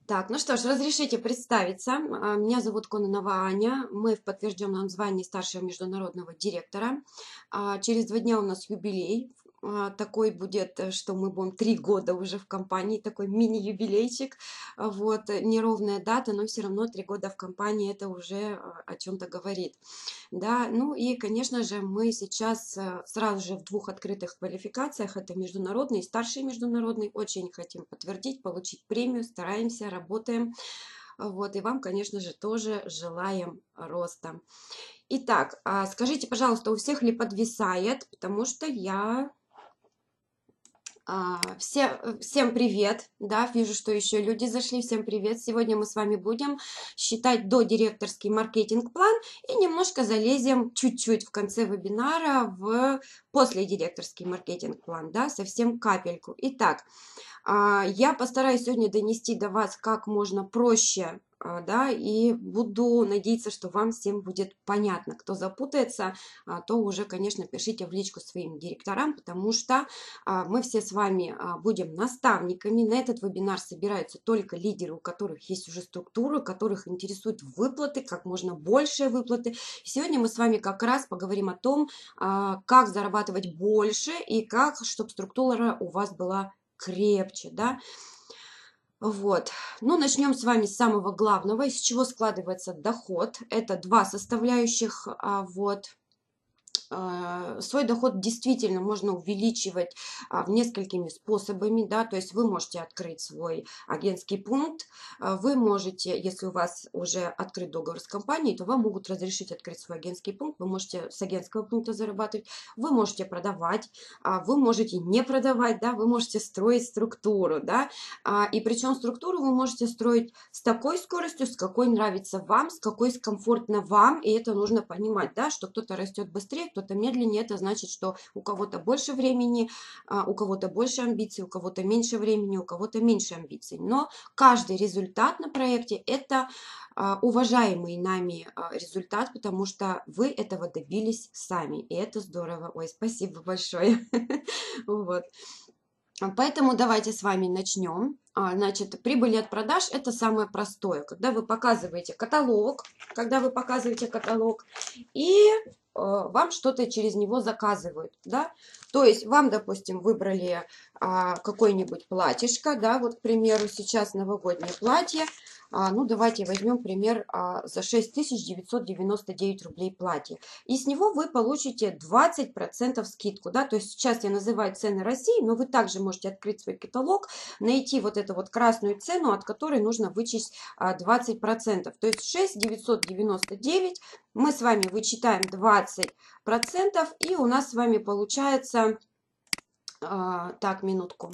Так, ну что ж, разрешите представиться. Меня зовут Кононова Аня. Мы в подтвержденном звании старшего международного директора. Через 2 дня у нас юбилей. Такой будет, что мы будем 3 года уже в компании, такой мини-юбилейчик. Вот, неровная дата, но все равно 3 года в компании это уже о чем-то говорит. Да, ну и, конечно же, мы сейчас сразу же в 2 открытых квалификациях, это международный и старший международный, очень хотим подтвердить, получить премию, стараемся, работаем, вот, и вам, конечно же, тоже желаем роста. Итак, скажите, пожалуйста, у всех ли подвисает, потому что я всем привет, да, вижу, что еще люди зашли, всем привет. Сегодня мы с вами будем считать додиректорский маркетинг-план и немножко залезем чуть-чуть в конце вебинара в последиректорский маркетинг-план, да, совсем капельку. Итак, я постараюсь сегодня донести до вас как можно проще, да, и буду надеяться, что вам всем будет понятно. Кто запутается, то уже, конечно, пишите в личку своим директорам, потому что мы все с вами будем наставниками. На этот вебинар собираются только лидеры, у которых есть уже структура, которых интересуют выплаты, как можно больше выплаты. И сегодня мы с вами как раз поговорим о том, как зарабатывать больше и как, чтобы структура у вас была крепче, да. Вот, ну начнем с вами с самого главного, из чего складывается доход. Это 2 составляющих, вот. Свой доход действительно можно увеличивать несколькими способами, да, то есть вы можете открыть свой агентский пункт, вы можете, если у вас уже открыт договор с компанией, то вам могут разрешить открыть свой агентский пункт, вы можете с агентского пункта зарабатывать, вы можете продавать, вы можете не продавать, да, вы можете строить структуру, да, и причем структуру вы можете строить с такой скоростью, с какой нравится вам, с какой комфортно вам, и это нужно понимать, да, что кто-то растет быстрее, кто-то медленнее, это значит, что у кого-то больше времени, у кого-то больше амбиций, у кого-то меньше времени, у кого-то меньше амбиций. Но каждый результат на проекте – это уважаемый нами результат, потому что вы этого добились сами, и это здорово. Ой, спасибо большое. Вот. Поэтому давайте с вами начнем. Значит, прибыли от продаж – это самое простое. Когда вы показываете каталог, и вам что-то через него заказывают, да. То есть вам, допустим, выбрали какое-нибудь платьишко, да, вот, к примеру, сейчас новогоднее платье. Ну, давайте возьмем пример за 6999 рублей платье. И с него вы получите 20% скидку, да, то есть сейчас я называю цены России, но вы также можете открыть свой каталог, найти вот эту вот красную цену, от которой нужно вычесть 20%. То есть 6999 мы с вами вычитаем 20%, и у нас с вами получается, так, минутку,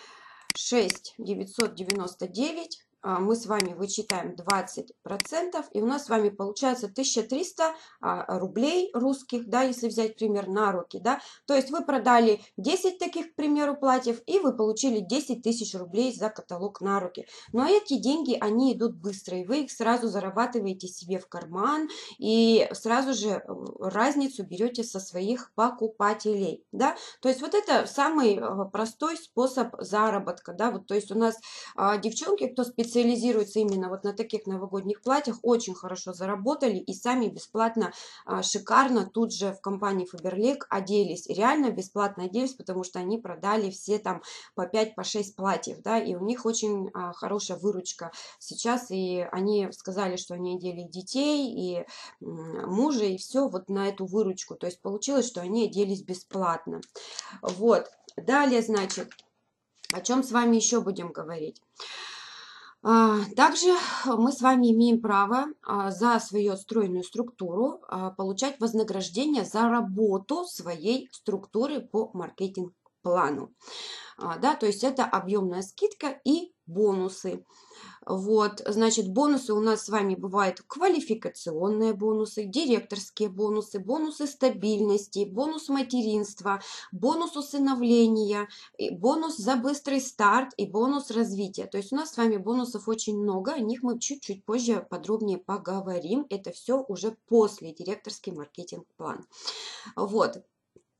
6999 мы с вами вычитаем 20%, и у нас с вами получается 1300 рублей русских, да, если взять пример на руки, да, то есть вы продали 10 таких, к примеру, платьев, и вы получили 10 тысяч рублей за каталог на руки. Но эти деньги, они идут быстро, и вы их сразу зарабатываете себе в карман, и сразу же разницу берете со своих покупателей, да, то есть вот это самый простой способ заработка, да, вот, то есть у нас девчонки, кто специализируется именно вот на таких новогодних платьях, очень хорошо заработали и сами бесплатно, шикарно тут же в компании Faberlic оделись, реально бесплатно оделись, потому что они продали все там по 5, по 6 платьев, да, и у них очень хорошая выручка сейчас, и они сказали, что они одели детей, и мужа, и все вот на эту выручку, то есть получилось, что они оделись бесплатно. Вот, далее, значит, о чем с вами еще будем говорить? Также мы с вами имеем право за свою стройную структуру получать вознаграждение за работу своей структуры по маркетинг-плану. Да, то есть это объемная скидка и бонусы. Вот, значит, бонусы у нас с вами бывают квалификационные бонусы, директорские бонусы, бонусы стабильности, бонус материнства, бонус усыновления, бонус за быстрый старт и бонус развития. То есть у нас с вами бонусов очень много, о них мы чуть-чуть позже подробнее поговорим. Это все уже после директорский маркетинг-план. Вот.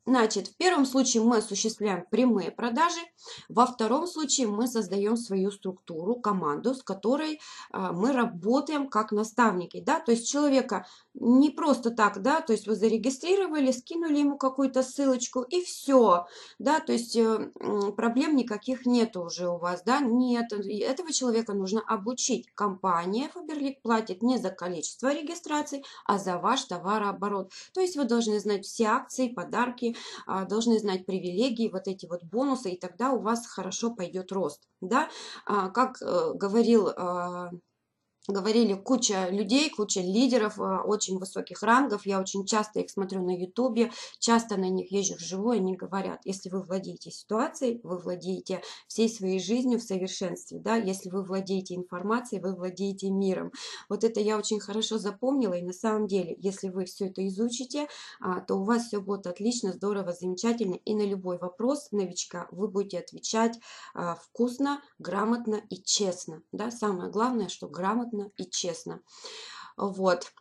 Значит, в первом случае мы осуществляем прямые продажи, во втором случае мы создаем свою структуру, команду, с которой мы работаем как наставники, да, то есть человека не просто так, да, то есть вы зарегистрировали, скинули ему какую-то ссылочку и все, да, то есть проблем никаких нет уже у вас, да, нет, этого человека нужно обучить. Компания Faberlic платит не за количество регистраций, а за ваш товарооборот, то есть вы должны знать все акции, подарки, должны знать привилегии, вот эти вот бонусы, и тогда у вас хорошо пойдет рост, да, как говорили куча людей, куча лидеров очень высоких рангов. Я очень часто их смотрю на ютубе, часто на них езжу вживую, они говорят, если вы владеете ситуацией, вы владеете всей своей жизнью в совершенстве, да, если вы владеете информацией, вы владеете миром. Вот это я очень хорошо запомнила, и на самом деле, если вы все это изучите, то у вас все будет отлично, здорово, замечательно, и на любой вопрос новичка вы будете отвечать вкусно, грамотно и честно, да, самое главное, что грамотно и честно. Вот.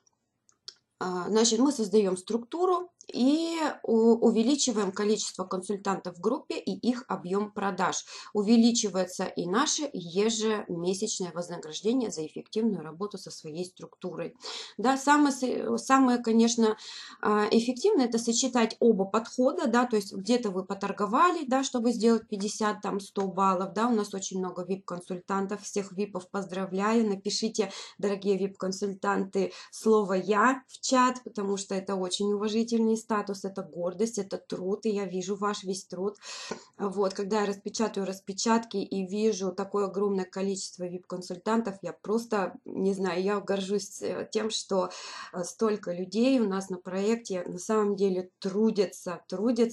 Значит, мы создаем структуру и увеличиваем количество консультантов в группе и их объем продаж. Увеличивается и наше ежемесячное вознаграждение за эффективную работу со своей структурой. Да, самое, конечно, эффективное — это сочетать оба подхода, да, то есть где-то вы поторговали, да, чтобы сделать 50, там, 100 баллов, да, у нас очень много VIP-консультантов, всех VIP-ов поздравляю, напишите, дорогие VIP-консультанты, слово «я» в чат, потому что это очень уважительный статус, это гордость, это труд, и я вижу ваш весь труд. Вот, когда я распечатаю распечатки и вижу такое огромное количество VIP-консультантов, я просто, не знаю, я горжусь тем, что столько людей у нас на проекте на самом деле трудятся.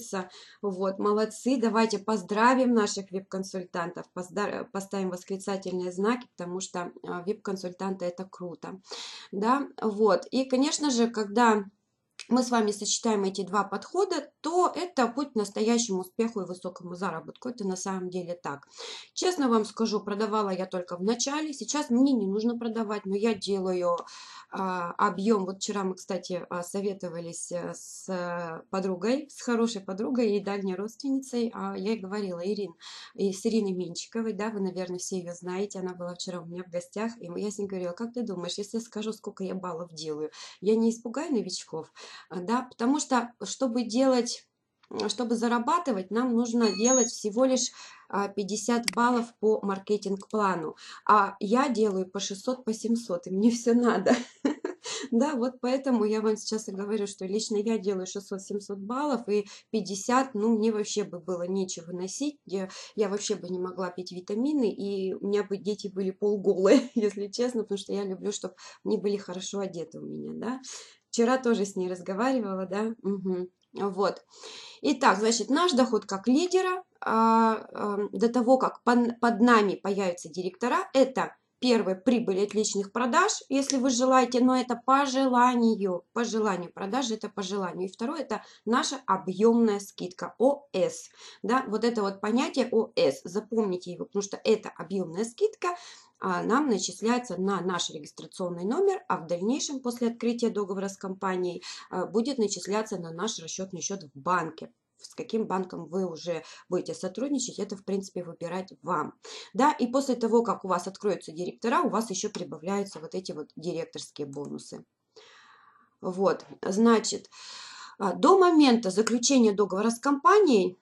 Вот, молодцы, давайте поздравим наших VIP-консультантов, поставим восклицательные знаки, потому что VIP-консультанты — это круто, да, вот, и, конечно же, когда мы с вами сочетаем эти два подхода, то это путь к настоящему успеху и высокому заработку. Это на самом деле так. Честно вам скажу, продавала я только в начале. Сейчас мне не нужно продавать, но я делаю объем. Вот вчера мы, кстати, советовались с подругой, с хорошей подругой и дальней родственницей. Я ей говорила, с Ириной Менчиковой, да, вы, наверное, все ее знаете. Она была вчера у меня в гостях, и я с ней говорила, как ты думаешь, если я скажу, сколько я баллов делаю, я не испугаю новичков? Да, потому что, чтобы зарабатывать, нам нужно делать всего лишь 50 баллов по маркетинг-плану, а я делаю по 600, по 700, и мне все надо. Да, вот поэтому я вам сейчас и говорю, что лично я делаю 600-700 баллов, и 50, ну, мне вообще бы было нечего носить, я вообще бы не могла пить витамины, и у меня бы дети были полуголые, если честно, потому что я люблю, чтобы они были хорошо одеты у меня, да. Вчера тоже с ней разговаривала, да, угу. Вот. Итак, значит, наш доход как лидера до того, как под нами появятся директора, это первое — прибыль от личных продаж, если вы желаете, но это по желанию, продажи это по желанию. И второе — это наша объемная скидка, ОС, да, вот это вот понятие ОС, запомните его, потому что это объемная скидка, нам начисляется на наш регистрационный номер, а в дальнейшем после открытия договора с компанией будет начисляться на наш расчетный счет в банке. С каким банком вы уже будете сотрудничать, это, в принципе, выбирать вам. Да, и после того, как у вас откроются директора, у вас еще прибавляются вот эти вот директорские бонусы. Вот, значит, до момента заключения договора с компанией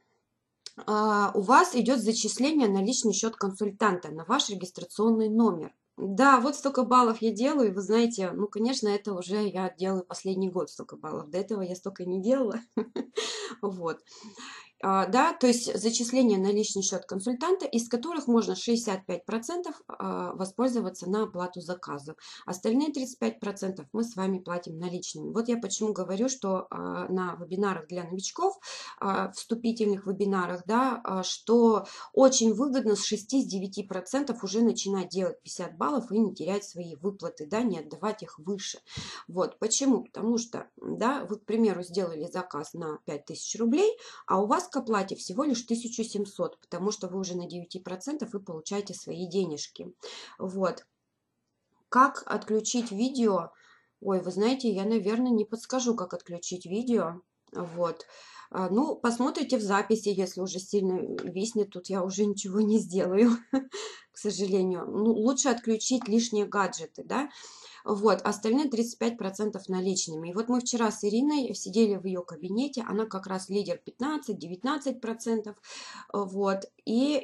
у вас идет зачисление на личный счет консультанта, на ваш регистрационный номер. Да, вот столько баллов я делаю, и вы знаете, ну, конечно, это уже я делаю последний год столько баллов. До этого я столько не делала. Вот. Да, то есть зачисление на личный счет консультанта, из которых можно 65% воспользоваться на оплату заказа. Остальные 35% мы с вами платим наличными. Вот я почему говорю, что на вебинарах для новичков, вступительных вебинарах, да, что очень выгодно с 6-9% уже начинать делать 50 баллов и не терять свои выплаты, да, не отдавать их выше. Вот почему? Потому что, да, вы, к примеру, сделали заказ на 5000 рублей, а у вас к оплате всего лишь 1700, потому что вы уже на 9% вы получаете свои денежки. Вот. Как отключить видео? Ой, вы знаете, я, наверное, не подскажу, как отключить видео. Вот. Ну, посмотрите в записи, если уже сильно виснет, тут я уже ничего не сделаю, к сожалению. Ну, лучше отключить лишние гаджеты, да. Вот, остальные 35% наличными. И вот мы вчера с Ириной сидели в ее кабинете, она как раз лидер 15-19%, вот, и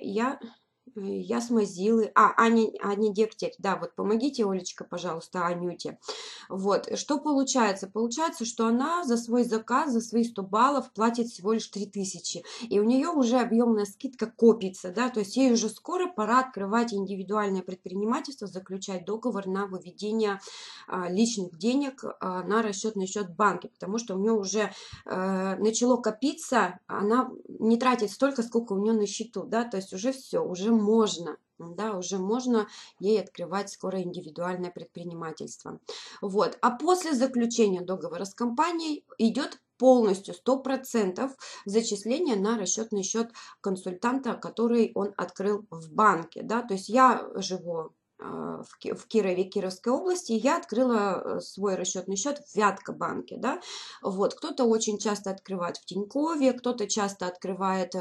я с Мазилы, Аня Дегтярь, да, вот помогите, Олечка, пожалуйста, Анюте. Вот, что получается? Получается, что она за свой заказ, за свои 100 баллов платит всего лишь 3000, и у нее уже объемная скидка копится, да, то есть ей уже скоро пора открывать индивидуальное предпринимательство, заключать договор на выведение личных денег на расчетный счет в банке, потому что у нее уже начало копиться, она не тратит столько, сколько у нее на счету, да, то есть уже все, уже можно, да, уже можно ей открывать скоро индивидуальное предпринимательство. Вот, а после заключения договора с компанией идет полностью 100% зачисления на расчетный счет консультанта, который он открыл в банке, да, то есть я живу в Кирове, Кировской области, я открыла свой расчетный счет в Вятка-банке, да, вот, кто-то очень часто открывает в Тинькове, кто-то часто открывает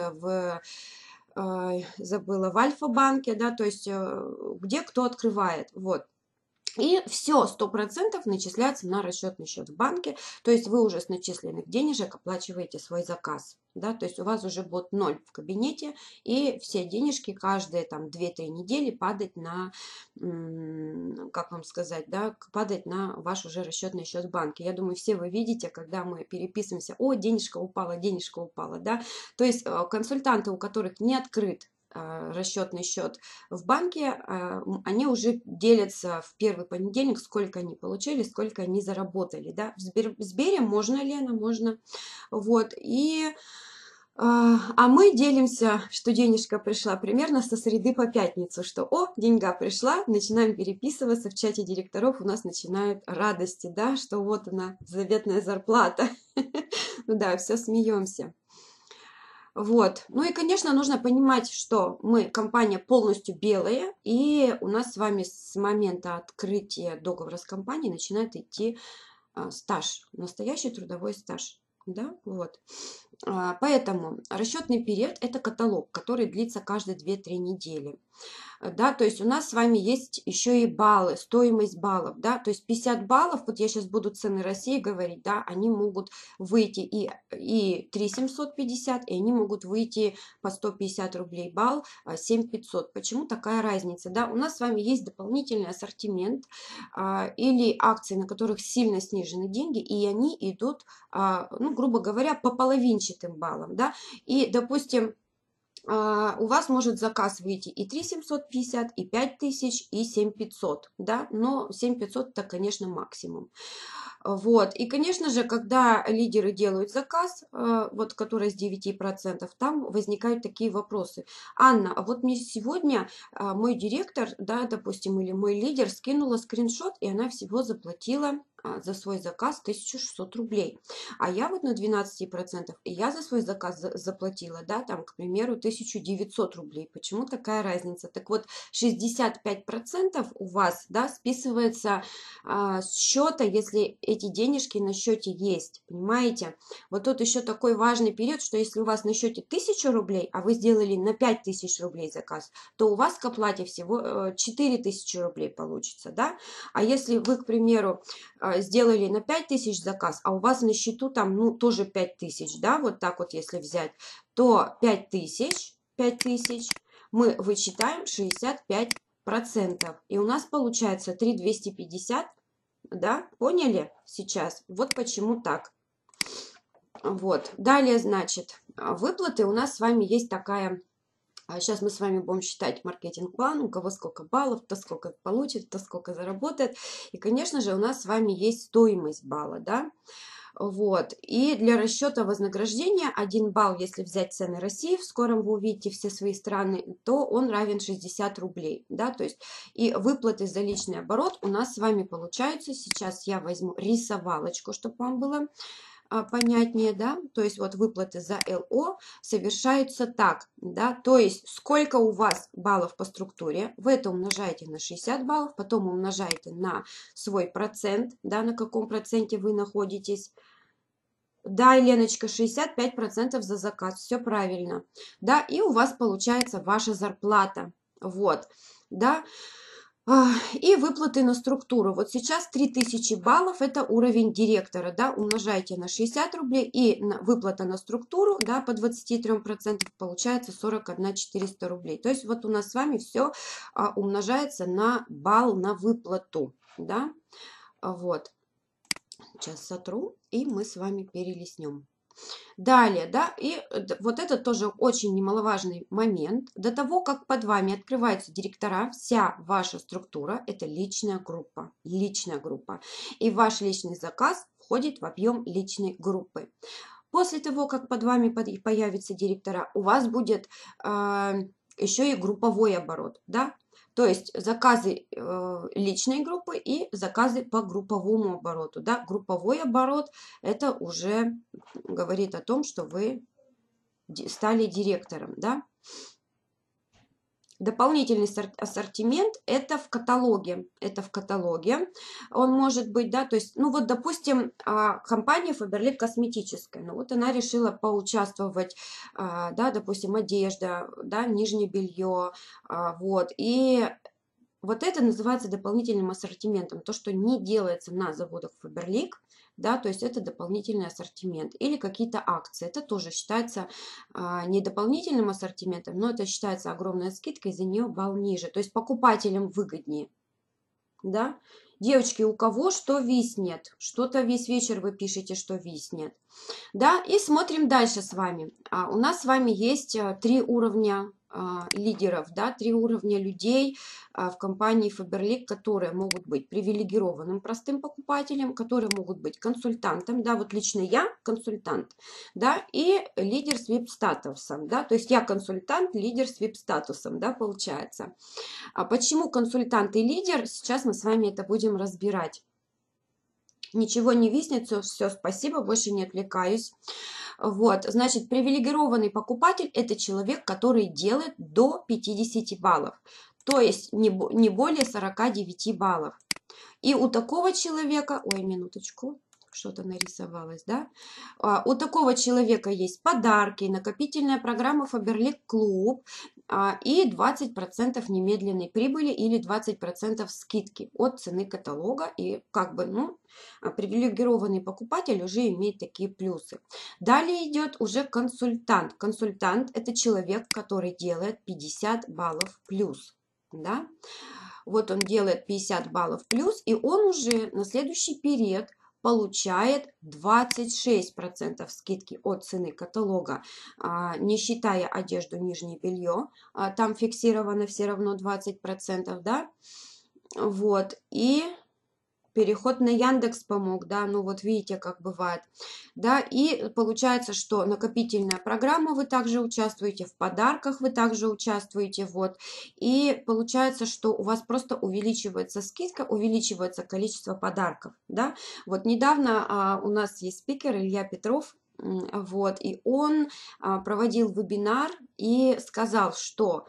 забыла, в Альфа-банке, да, то есть где кто открывает, вот. И все, 100% начисляется на расчетный счет в банке, то есть вы уже с начисленных денежек оплачиваете свой заказ, да, то есть у вас уже будет 0 в кабинете, и все денежки каждые там 2-3 недели падать на, как вам сказать, да, падать на ваш уже расчетный счет в банке. Я думаю, все вы видите, когда мы переписываемся, о, денежка упала, да, то есть консультанты, у которых не открыт расчетный счет в банке, они уже делятся в первый понедельник, сколько они получили, сколько они заработали, да, в Сбере можно, Лена, можно, вот, а мы делимся, что денежка пришла примерно со среды по пятницу, что, о, деньга пришла, начинаем переписываться, в чате директоров у нас начинают радости, да, что вот она, заветная зарплата, ну да, все смеемся. Вот. Ну и, конечно, нужно понимать, что мы компания полностью белая, и у нас с вами с момента открытия договора с компанией начинает идти стаж, настоящий трудовой стаж. Да, вот. Поэтому расчетный период – это каталог, который длится каждые 2-3 недели. Да, то есть у нас с вами есть еще и баллы, стоимость баллов, да, то есть 50 баллов, вот я сейчас буду цены России говорить, да, они могут выйти и 3 750, и они могут выйти по 150 рублей балл, 7 500. Почему такая разница, да, у нас с вами есть дополнительный ассортимент или акции, на которых сильно снижены деньги, и они идут, ну, грубо говоря, по половинчатым баллам, да, и, допустим, у вас может заказ выйти и 3 750, и 5000, и 7 500, да, но 7 500 это, конечно, максимум. Вот, и, конечно же, когда лидеры делают заказ, вот, который с 9%, там возникают такие вопросы. Анна, а вот мне сегодня мой директор, да, допустим, или мой лидер скинула скриншот, и она всего заплатила за свой заказ 1600 рублей. А я вот на 12%, и я за свой заказ заплатила, да, там, к примеру, 1900 рублей. Почему такая разница? Так вот, 65% у вас, да, списывается с счета, если эти денежки на счете есть, понимаете? Вот тут еще такой важный период, что если у вас на счете 1000 рублей, а вы сделали на 5000 рублей заказ, то у вас к оплате всего 4000 рублей получится, да? А если вы, к примеру, сделали на 5000 заказ, а у вас на счету там, ну, тоже 5000, да, вот так вот если взять, то 5000 мы вычитаем 65%. И у нас получается 3250, да, поняли сейчас? Вот почему так. Вот, далее, значит, выплаты у нас с вами есть такая. Сейчас мы с вами будем считать маркетинг-план, у кого сколько баллов, кто сколько получит, кто сколько заработает. И, конечно же, у нас с вами есть стоимость балла, да. Вот. И для расчета вознаграждения 1 балл, если взять цены России, в скором вы увидите все свои страны, то он равен 60 рублей. Да? То есть и выплаты за личный оборот у нас с вами получаются. Сейчас я возьму рисовалочку, чтобы вам было понятнее, да, то есть вот выплаты за ЛО совершаются так, да, то есть сколько у вас баллов по структуре, вы это умножаете на 60 баллов, потом умножаете на свой процент, да, на каком проценте вы находитесь, Да, Леночка, 65% за заказ, все правильно. Да, и у вас получается ваша зарплата. Вот, да. И выплаты на структуру. Вот сейчас 3000 баллов это уровень директора, да, умножайте на 60 рублей и выплата на структуру, да, по 23% получается 41 400 рублей. То есть вот у нас с вами все умножается на балл на выплату, да, вот. Сейчас сотру и мы с вами перелистнем. Далее, да, и вот это тоже очень немаловажный момент. До того, как под вами открываются директора, вся ваша структура – это личная группа. Личная группа. И ваш личный заказ входит в объем личной группы. После того, как под вами появятся директора, у вас будет еще и групповой оборот, да? То есть заказы личной группы и заказы по групповому обороту, да? Групповой оборот – это уже говорит о том, что вы стали директором, да? Дополнительный ассортимент это в каталоге. Это в каталоге. Он может быть, да, то есть, ну вот, допустим, компания Faberlic косметическая. Ну вот она решила поучаствовать, да, допустим, одежда, да, нижнее белье, вот. И вот это называется дополнительным ассортиментом. То, что не делается на заводах Faberlic, да, то есть это дополнительный ассортимент. Или какие-то акции. Это тоже считается не дополнительным ассортиментом, но это считается огромная скидка, и за нее балл ниже. То есть покупателям выгоднее. Да? Девочки, у кого что виснет? Что-то весь вечер вы пишете, что виснет. Да, и смотрим дальше с вами. У нас с вами есть 3 уровня лидеров, да, 3 уровня людей в компании Faberlic, которые могут быть привилегированным простым покупателем, которые могут быть консультантом, да, вот лично я консультант, да, и лидер с VIP-статусом, да, то есть я консультант, лидер с VIP-статусом, да, получается. А почему консультант и лидер? Сейчас мы с вами это будем разбирать. Ничего не виснет, все, спасибо, больше не отвлекаюсь. Вот, значит, привилегированный покупатель – это человек, который делает до 50 баллов, то есть не более 49 баллов. И у такого человека, ой, минуточку, что-то нарисовалось, да? У такого человека есть подарки, накопительная программа Faberlic Club и 20% немедленной прибыли или 20% скидки от цены каталога. И как бы, ну, привилегированный покупатель уже имеет такие плюсы. Далее идет уже консультант. Консультант – это человек, который делает 50 баллов плюс, да? Вот он делает 50 баллов плюс, и он уже на следующий период получает 26% скидки от цены каталога, не считая одежду, нижнее белье, там фиксировано все равно 20%, да, вот, и переход на Яндекс помог, да, ну вот видите, как бывает, да, и получается, что накопительная программа, вы также участвуете, в подарках вы также участвуете, вот, и получается, что у вас просто увеличивается скидка, увеличивается количество подарков, да, вот недавно у нас есть спикер Илья Петров, вот, и он проводил вебинар и сказал, что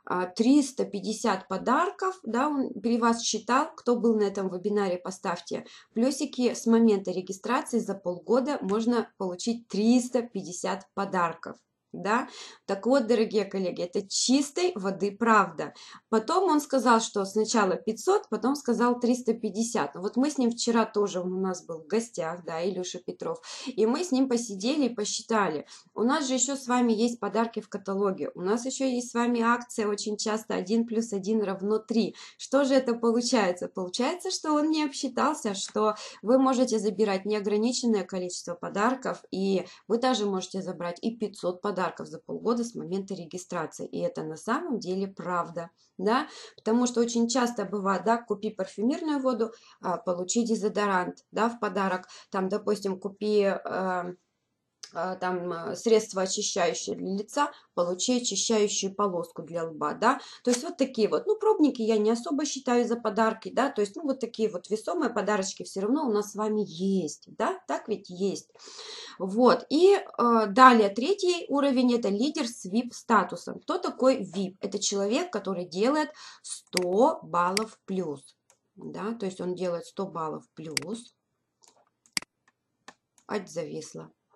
350 подарков, да, он при вас считал, кто был на этом вебинаре, поставьте плюсики, с момента регистрации за полгода можно получить 350 подарков. Да? Так вот, дорогие коллеги, это чистой воды правда. Потом он сказал, что сначала 500, потом сказал 350. Вот мы с ним вчера тоже, он у нас был в гостях, да, Илюша Петров, и мы с ним посидели и посчитали. У нас же еще с вами есть подарки в каталоге, у нас еще есть с вами акция очень часто 1 + 1 = 3. Что же это получается? Получается, что он не обсчитался, что вы можете забирать неограниченное количество подарков, и вы даже можете забрать и 500 подарков за полгода с момента регистрации. И это на самом деле правда, да, потому что очень часто бывает, да, купи парфюмерную воду, получи дезодорант, да, в подарок, там, допустим, купи там средство очищающее для лица, получи очищающую полоску для лба, да, то есть вот такие вот, ну, пробники я не особо считаю за подарки, да, то есть, ну, вот такие вот весомые подарочки все равно у нас с вами есть, да, так ведь есть, вот, и далее третий уровень – это лидер с VIP-статусом. Кто такой VIP? Это человек, который делает 100 баллов плюс, да, то есть он делает 100 баллов плюс, ать зависла.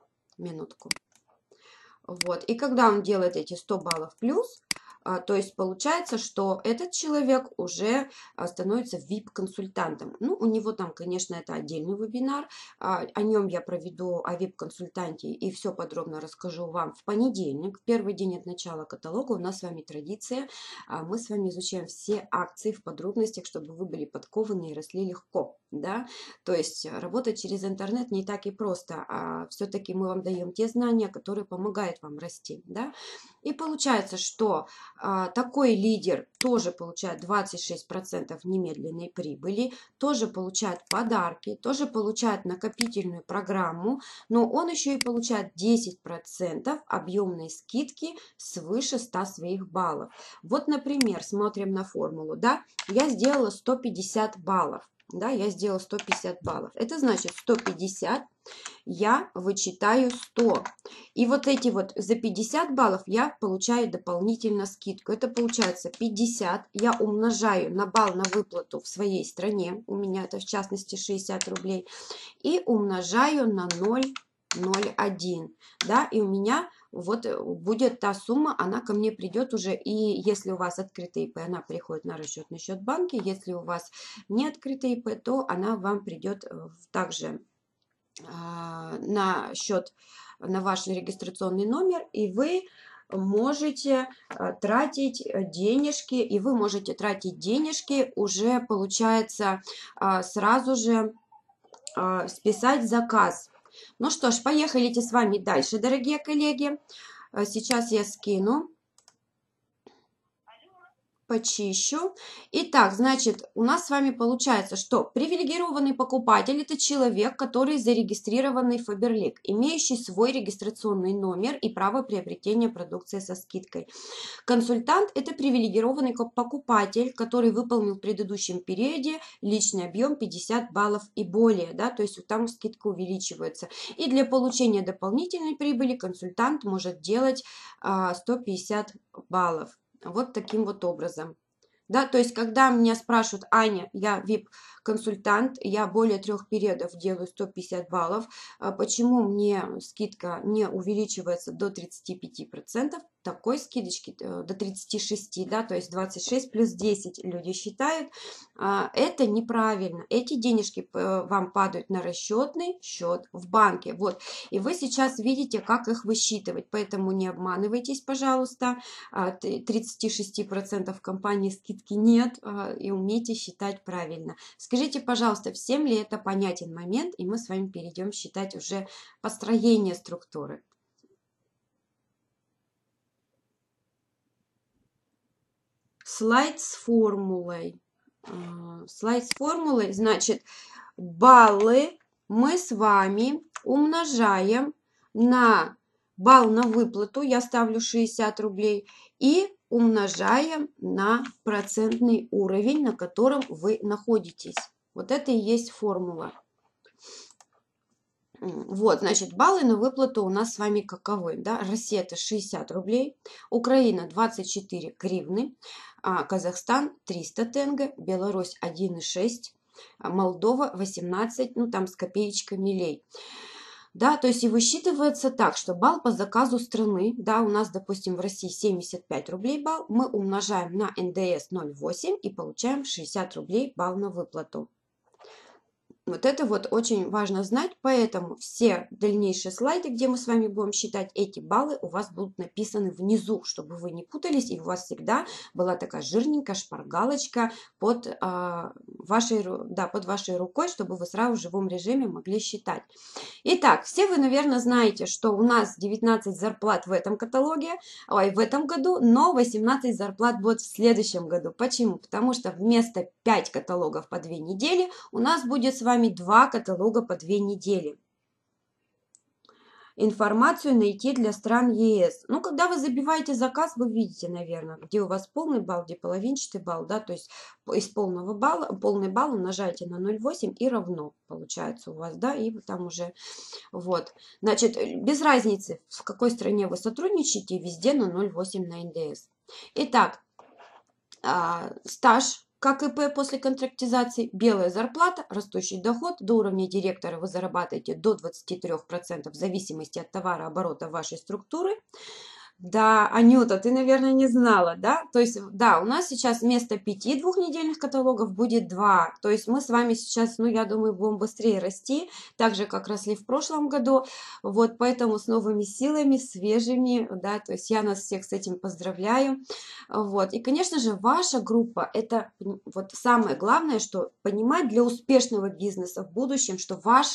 минутку. Вот. И когда он делает эти 100 баллов плюс, то есть получается, что этот человек уже становится VIP-консультантом. Ну, у него там, конечно, это отдельный вебинар, о нем я проведу, о VIP-консультанте, и все подробно расскажу вам в понедельник, в первый день от начала каталога. У нас с вами традиция, мы с вами изучаем все акции в подробностях, чтобы вы были подкованы и росли легко, да, то есть работать через интернет не так и просто, а все-таки мы вам даем те знания, которые помогают вам расти, да, и получается, что такой лидер тоже получает 26% немедленной прибыли, тоже получает подарки, тоже получает накопительную программу, но он еще и получает 10% объемной скидки свыше 100 своих баллов. Вот, например, смотрим на формулу, да, я сделала 150 баллов. Да, я сделала 150 баллов. Это значит 150 я вычитаю 100. И вот эти вот за 50 баллов я получаю дополнительно скидку. Это получается 50 я умножаю на балл на выплату в своей стране. У меня это в частности 60 рублей. И умножаю на 0,01. Да, и у меня вот будет та сумма, она ко мне придет уже, и если у вас открытый ИП, она приходит на расчетный счет банка, если у вас не открытый ИП, то она вам придет также на счет, на ваш регистрационный номер, и вы можете тратить денежки, уже получается сразу же списать заказ. Ну что ж, поехали с вами дальше, дорогие коллеги. Сейчас я скину, почищу. Итак, значит, у нас с вами получается, что привилегированный покупатель – это человек, который зарегистрированный в Faberlic, имеющий свой регистрационный номер и право приобретения продукции со скидкой. Консультант – это привилегированный покупатель, который выполнил в предыдущем периоде личный объем 50 баллов и более, да, то есть там скидка увеличивается. И для получения дополнительной прибыли консультант может делать 150 баллов. Вот таким вот образом. Да, то есть, когда меня спрашивают, Аня, я VIP-консультант, я более 3 периодов делаю 150 баллов, почему мне скидка не увеличивается до 35%, такой скидочки до 36, да, то есть 26 плюс 10 люди считают, это неправильно. Эти денежки вам падают на расчетный счет в банке, вот, и вы сейчас видите, как их высчитывать, поэтому не обманывайтесь, пожалуйста, 36% компании скидки нет, и умейте считать правильно. Скажите, пожалуйста, всем ли это понятен момент, и мы с вами перейдем считать уже построение структуры. Слайд с формулой. Слайд с формулой, значит, баллы мы с вами умножаем на балл на выплату, я ставлю 60 рублей, и умножаем на процентный уровень, на котором вы находитесь. Вот это и есть формула. Вот, значит, баллы на выплату у нас с вами каковы, да? Россия это 60 рублей, Украина 24 гривны, Казахстан 300 тенге, Беларусь 1,6, Молдова 18, ну там с копеечками лей. Да, то есть и высчитывается так, что балл по заказу страны, да, у нас, допустим, в России 75 рублей балл, мы умножаем на НДС 0,8 и получаем 60 рублей балл на выплату. Вот это вот очень важно знать, поэтому все дальнейшие слайды, где мы с вами будем считать эти баллы, у вас будут написаны внизу, чтобы вы не путались, и у вас всегда была такая жирненькая шпаргалочка под вашей рукой, чтобы вы сразу в живом режиме могли считать. Итак, все вы, наверное, знаете, что у нас 19 зарплат в этом каталоге, в этом году, но 18 зарплат будет в следующем году. Почему? Потому что вместо 5 каталогов по 2 недели у нас будет с вами 2 каталога по 2 недели. Информацию найти для стран ЕС. Ну, когда вы забиваете заказ, вы видите, наверное, где у вас полный балл, где половинчатый балл, да, то есть из полный балл умножаете на 0,8 и равно получается у вас, да, и там уже, вот. Значит, без разницы, в какой стране вы сотрудничаете, везде на 0,8 на НДС. Итак, стаж Как ИП после контрактизации, белая зарплата, растущий доход, до уровня директора вы зарабатываете до 23% в зависимости от товарооборота вашей структуры. Да, Анюта, ты, наверное, не знала, да? То есть, да, у нас сейчас вместо 5 двухнедельных каталогов будет 2. То есть мы с вами сейчас, ну, я думаю, будем быстрее расти, так же, как росли в прошлом году. Вот, поэтому с новыми силами, свежими, да, то есть я нас всех с этим поздравляю. Вот, и, конечно же, ваша группа, это вот самое главное, что понимать для успешного бизнеса в будущем, что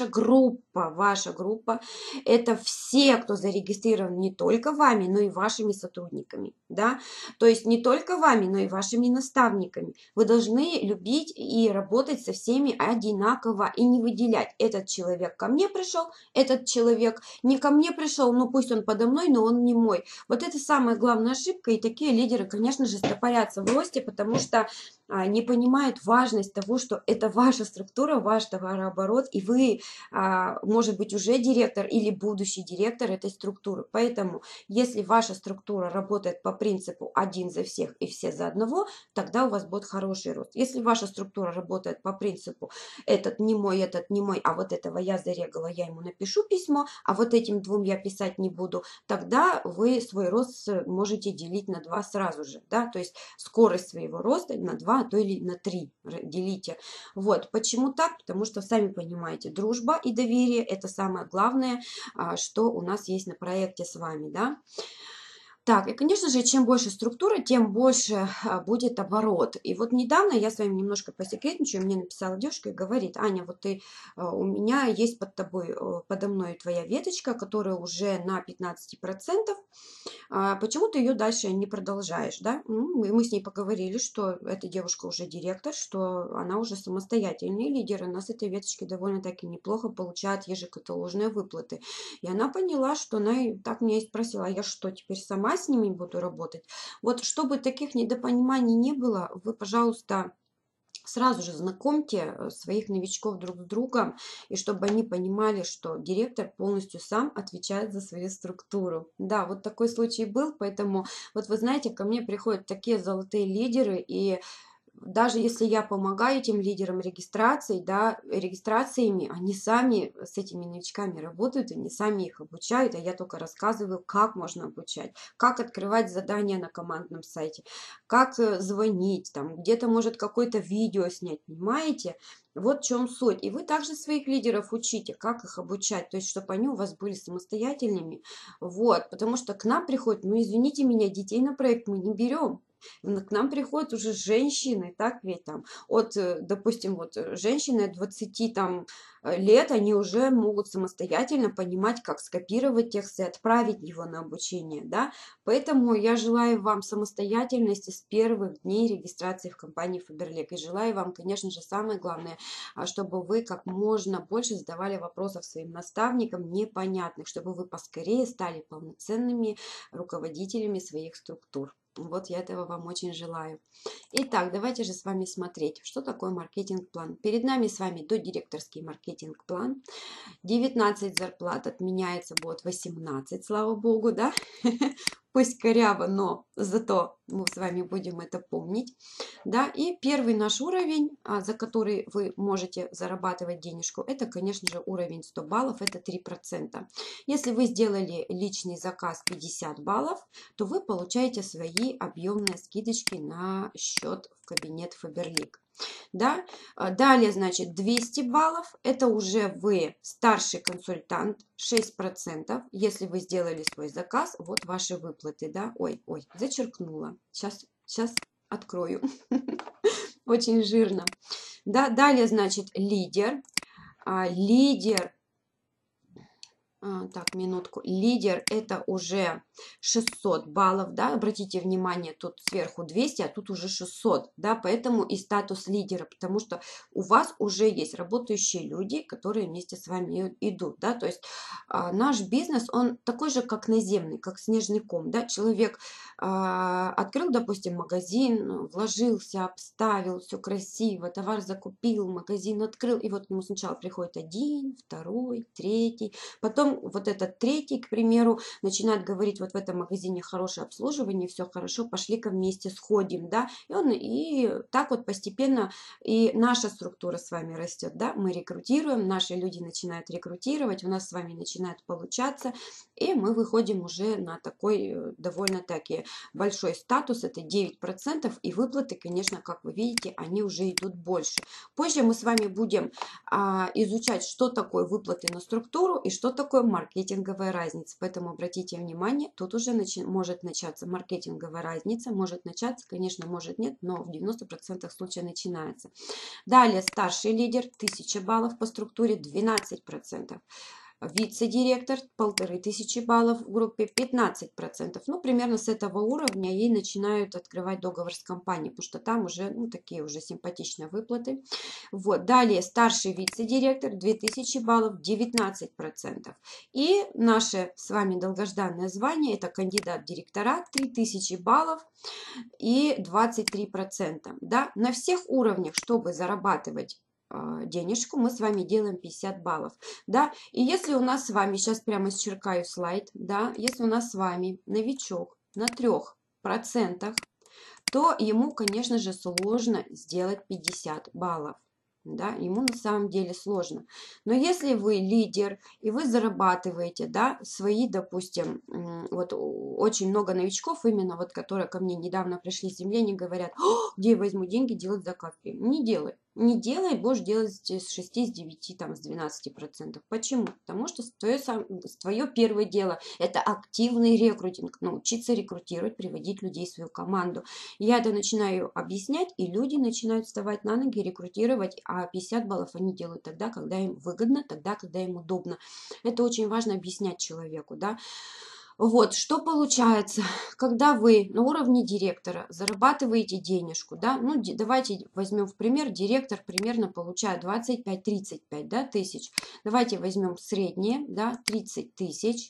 ваша группа, это все, кто зарегистрирован не только вами, но и вашими сотрудниками, да, то есть не только вами, но и вашими наставниками. Вы должны любить и работать со всеми одинаково и не выделять. Этот человек ко мне пришел, этот человек не ко мне пришел, ну пусть он подо мной, но он не мой. Вот это самая главная ошибка, и такие лидеры, конечно же, стопорятся в росте, потому что не понимают важность того, что это ваша структура, ваш товарооборот, и вы, может быть, уже директор или будущий директор этой структуры. Поэтому, если ваша структура работает по принципу один за всех и все за одного, тогда у вас будет хороший рост. Если ваша структура работает по принципу этот не мой, а вот этого я зарегала, я ему напишу письмо, а вот этим двум я писать не буду, тогда вы свой рост можете делить на 2 сразу же, да, то есть скорость своего роста на 2, а то или на 3 делите. Вот, почему так? Потому что, сами понимаете, дружба и доверие – это самое главное, что у нас есть на проекте с вами, да. Так, и, конечно же, чем больше структура, тем больше будет оборот. И вот недавно я с вами немножко посекретничаю, мне написала девушка и говорит: Аня, вот ты, у меня есть под тобой, подо мной твоя веточка, которая уже на 15%, почему ты ее дальше не продолжаешь, да? И мы с ней поговорили, что эта девушка уже директор, что она уже самостоятельный лидер, и она с этой веточки довольно-таки неплохо получает ежекаталожные выплаты. И она поняла, что она и так меня и спросила: а я что, теперь сама с ними буду работать? Вот чтобы таких недопониманий не было, вы, пожалуйста, сразу же знакомьте своих новичков друг с другом, и чтобы они понимали, что директор полностью сам отвечает за свою структуру. Да, вот такой случай был, поэтому вот вы знаете, ко мне приходят такие золотые лидеры, и даже если я помогаю этим лидерам регистрации, да, регистрациями, они сами с этими новичками работают, они сами их обучают, а я только рассказываю, как можно обучать, как открывать задания на командном сайте, как звонить, там, где-то может какое-то видео снять, понимаете? Вот в чем суть. И вы также своих лидеров учите, как их обучать, то есть, чтобы они у вас были самостоятельными. Вот, потому что к нам приходят, ну, извините меня, детей на проект мы не берем. К нам приходят уже женщины, так ведь там, допустим, женщины от 20 там, лет, они уже могут самостоятельно понимать, как скопировать текст и отправить его на обучение, да, поэтому я желаю вам самостоятельности с первых дней регистрации в компании Faberlic, и желаю вам, конечно же, самое главное, чтобы вы как можно больше задавали вопросов своим наставникам непонятных, чтобы вы поскорее стали полноценными руководителями своих структур. Вот я этого вам очень желаю. Итак, давайте же с вами смотреть, что такое маркетинг-план. Перед нами с вами додиректорский маркетинг-план. 19 зарплат отменяется, будет 18, слава богу, да? Пусть коряво, но зато мы с вами будем это помнить. Да? И первый наш уровень, за который вы можете зарабатывать денежку, это, конечно же, уровень 100 баллов, это 3%. Если вы сделали личный заказ 50 баллов, то вы получаете свои объемные скидочки на счет в кабинет Faberlic. Да? Далее, значит, 200 баллов, это уже вы старший консультант, 6%, если вы сделали свой заказ, вот ваши выплаты, да, ой, зачеркнула, сейчас открою, очень жирно, да, далее, значит, лидер, так, минутку. Лидер это уже 600 баллов, да, обратите внимание, тут сверху 200, а тут уже 600, да, поэтому и статус лидера, потому что у вас уже есть работающие люди, которые вместе с вами идут, да, то есть наш бизнес, он такой же, как наземный, как снежный ком, да, человек открыл, допустим, магазин, вложился, обставил, все красиво, товар закупил, магазин открыл, и вот ему сначала приходит один, второй, третий, потом потом вот этот третий, к примеру, начинает говорить, вот в этом магазине хорошее обслуживание, все хорошо, пошли-ка вместе сходим, да, и так вот постепенно и наша структура с вами растет, да, мы рекрутируем, наши люди начинают рекрутировать, у нас с вами начинает получаться, и мы выходим уже на такой довольно-таки большой статус, это 9%, и выплаты, конечно, как вы видите, они уже идут больше. Позже мы с вами будем изучать, что такое выплаты на структуру и что такое маркетинговая разница. Поэтому обратите внимание, тут уже может начаться маркетинговая разница, может начаться, конечно, может нет, но в 90% случаев начинается. Далее старший лидер 1000 баллов по структуре 12%. Вице-директор 1500 баллов, в группе 15%. Ну, примерно с этого уровня и начинают открывать договор с компанией, потому что там уже, ну, такие уже симпатичные выплаты. Вот, далее старший вице-директор 2000 баллов, 19%. И наше с вами долгожданное звание, это кандидат в директора, 3000 баллов и 23%. Да? На всех уровнях, чтобы зарабатывать денежку, мы с вами делаем 50 баллов, да, и если у нас с вами, сейчас прямо исчеркаю слайд, да, если у нас с вами новичок на 3%, то ему, конечно же, сложно сделать 50 баллов. Да, ему на самом деле сложно. Но если вы лидер и вы зарабатываете, да, свои, допустим, вот очень много новичков именно, вот, которые ко мне недавно пришли с земли, они говорят, где я возьму деньги делать закатки? Не делай. Не делай, будешь делать с 6, с 9, там, с 12%. Почему? Потому что твое первое дело – это активный рекрутинг, научиться рекрутировать, приводить людей в свою команду. Я это начинаю объяснять, и люди начинают вставать на ноги, рекрутировать, а 50 баллов они делают тогда, когда им выгодно, тогда, когда им удобно. Это очень важно объяснять человеку, да. Вот, что получается, когда вы на уровне директора зарабатываете денежку, да, ну, давайте возьмем в пример, директор примерно получает 25-35, да, тысяч. Давайте возьмем среднее, да, 30 тысяч.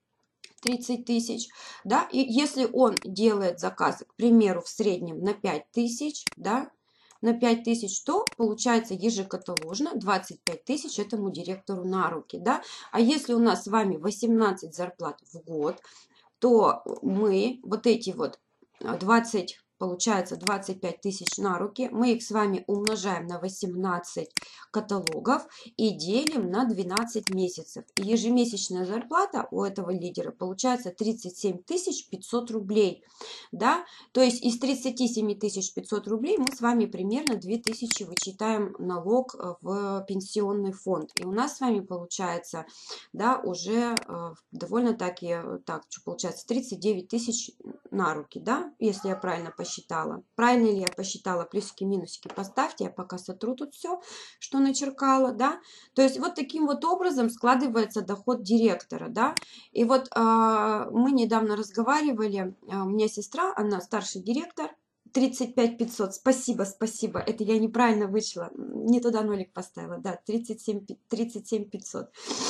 30 тысяч, да, и если он делает заказы, к примеру, в среднем на 5 тысяч, да, на 5 тысяч, то получается ежекаталожно 25 тысяч этому директору на руки, да, а если у нас с вами 18 зарплат в год, то мы вот эти вот 20, получается 25 тысяч на руки, мы их с вами умножаем на 18 каталогов и делим на 12 месяцев. И ежемесячная зарплата у этого лидера получается 37 500 рублей. Да? То есть из 37 500 рублей мы с вами примерно 2000 вычитаем налог в пенсионный фонд. И у нас с вами получается, да, уже довольно-таки, так, что получается, 39 тысяч на руки, да, если я правильно посчитала. Правильно ли я посчитала? Плюсики-минусики поставьте, я пока сотру тут все, что начеркала, да. То есть вот таким вот образом складывается доход директора, да. И вот мы недавно разговаривали, у меня сестра, она старший директор, 35 500, спасибо, это я неправильно вычла, не туда нолик поставила, да, 37 500.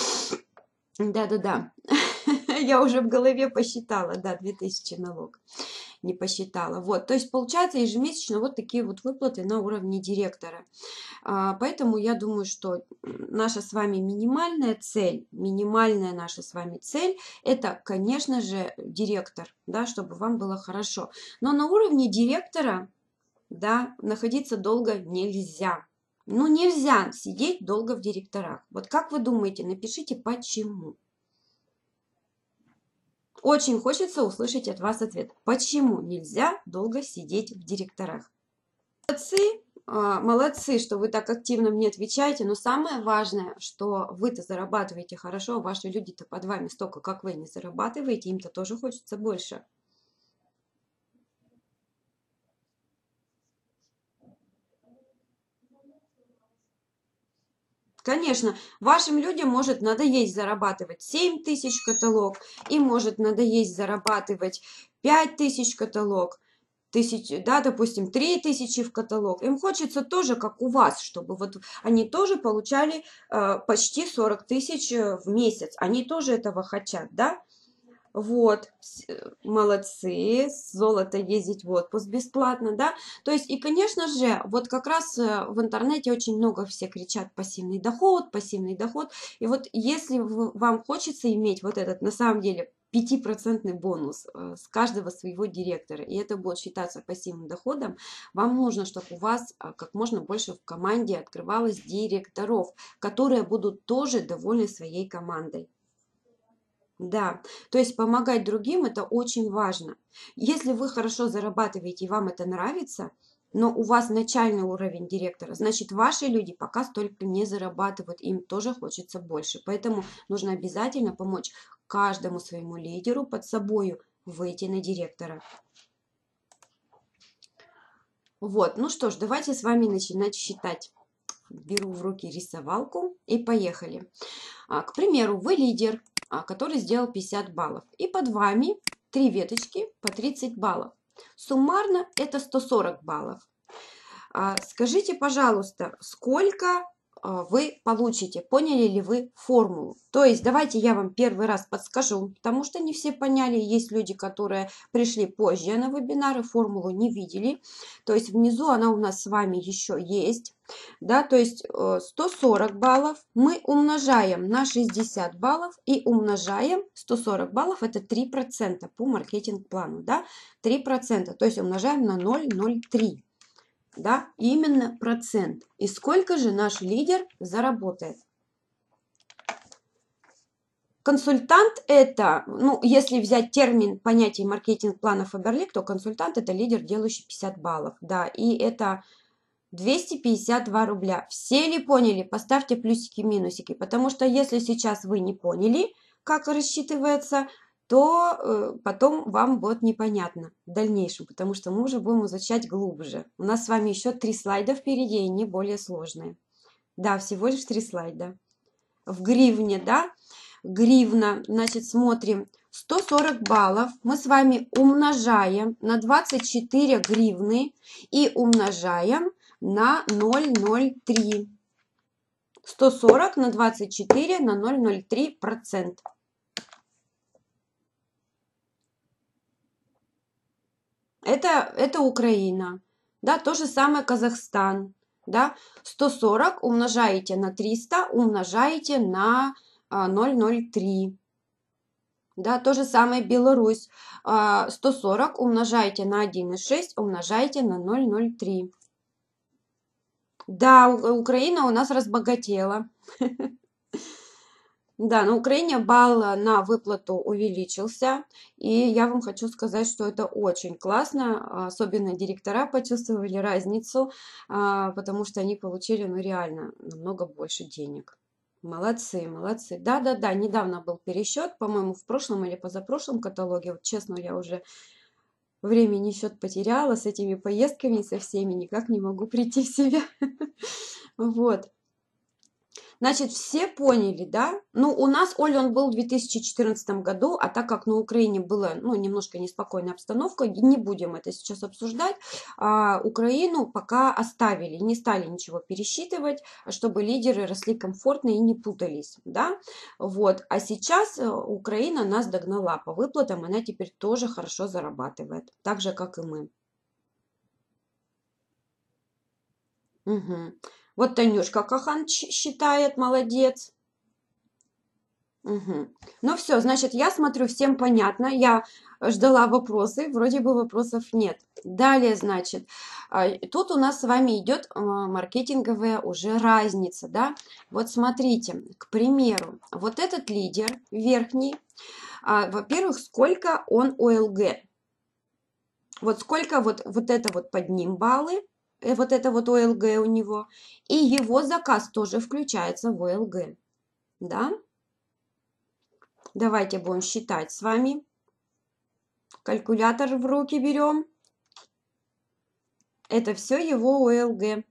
Да. Я уже в голове посчитала, да, 2000 налог. Не посчитала. Вот, то есть получается ежемесячно вот такие вот выплаты на уровне директора. Поэтому я думаю, что наша с вами минимальная наша с вами цель, это, конечно же, директор, да, чтобы вам было хорошо. Но на уровне директора, да, находиться долго нельзя. Ну, нельзя сидеть долго в директорах. Вот как вы думаете, напишите, почему. Очень хочется услышать от вас ответ. Почему нельзя долго сидеть в директорах? Молодцы, что вы так активно мне отвечаете, но самое важное, что вы-то зарабатываете хорошо, ваши люди-то под вами столько, как вы, не зарабатываете, им-то тоже хочется больше. Конечно, вашим людям может надоесть зарабатывать 7 тысяч каталог, им может надоесть зарабатывать 5 тысяч каталог, да, допустим, 3000 в каталог. Им хочется тоже, как у вас, чтобы вот они тоже получали почти 40 тысяч в месяц. Они тоже этого хотят, да? Вот, молодцы, золото ездить в отпуск бесплатно, да. То есть, и, конечно же, вот как раз в интернете очень много все кричат пассивный доход, пассивный доход. И вот если вам хочется иметь вот этот, на самом деле, 5% бонус с каждого своего директора, и это будет считаться пассивным доходом, вам нужно, чтобы у вас как можно больше в команде открывалось директоров, которые будут тоже довольны своей командой. Да, то есть помогать другим это очень важно. Если вы хорошо зарабатываете и вам это нравится, но у вас начальный уровень директора, значит ваши люди пока столько не зарабатывают, им тоже хочется больше. Поэтому нужно обязательно помочь каждому своему лидеру под собою выйти на директора. Вот, ну что ж, давайте с вами начинать считать. Беру в руки рисовалку и поехали. К примеру, вы лидер, который сделал 50 баллов. И под вами 3 веточки по 30 баллов. Суммарно это 140 баллов. Скажите, пожалуйста, сколько вы получите? Поняли ли вы формулу? То есть давайте я вам первый раз подскажу, потому что не все поняли. Есть люди, которые пришли позже на вебинары, формулу не видели. То есть внизу она у нас с вами еще есть. Да, то есть 140 баллов мы умножаем на 60 баллов и умножаем 140 баллов, это 3% по маркетинг-плану, да, 3%, то есть умножаем на 0,03, да, именно процент. И сколько же наш лидер заработает? Консультант это, ну, если взять термин, понятие маркетинг-плана Faberlic, то консультант это лидер, делающий 50 баллов, да, и это 252 рубля. Все ли поняли? Поставьте плюсики, минусики. Потому что если сейчас вы не поняли, как рассчитывается, то потом вам будет непонятно в дальнейшем. Потому что мы уже будем изучать глубже. У нас с вами еще 3 слайда впереди, и не более сложные. Да, всего лишь 3 слайда. В гривне, да? Гривна, значит, смотрим. 140 баллов мы с вами умножаем на 24 гривны и умножаем на 0,03. 140 на 24 на 0,03%. Это Украина. Да, то же самое Казахстан. Да, 140 умножаете на 300, умножаете на 0,03. Да, то же самое Беларусь. 140 умножаете на 1,6, умножаете на 0,03. Да, Украина у нас разбогатела. Да, на Украине балл на выплату увеличился, и я вам хочу сказать, что это очень классно, особенно директора почувствовали разницу, потому что они получили, ну, реально намного больше денег. Молодцы, молодцы. Да-да-да, недавно был пересчет, по-моему, в прошлом или позапрошлом каталоге, вот честно, я уже времени счет потеряла с этими поездками, со всеми, никак не могу прийти в себя. Вот. Значит, все поняли, да? Ну, у нас, Оля, он был в 2014 году, а так как на Украине была, ну, немножко неспокойная обстановка, не будем это сейчас обсуждать, Украину пока оставили, не стали ничего пересчитывать, чтобы лидеры росли комфортно и не путались, да? Вот, а сейчас Украина нас догнала по выплатам, она теперь тоже хорошо зарабатывает, так же, как и мы. Угу. Вот Танюшка Кахан считает, молодец. Угу. Ну все, значит, я смотрю, всем понятно. Я ждала вопросы, вроде бы вопросов нет. Далее, значит, тут у нас с вами идет маркетинговая уже разница, да. Вот смотрите, к примеру, вот этот лидер верхний, во-первых, сколько он ОЛГ. Вот сколько вот это вот под ним баллы. Вот это вот ОЛГ у него. И его заказ тоже включается в ОЛГ. Да? Давайте будем считать с вами. Калькулятор в руки берем. Это все его ОЛГ.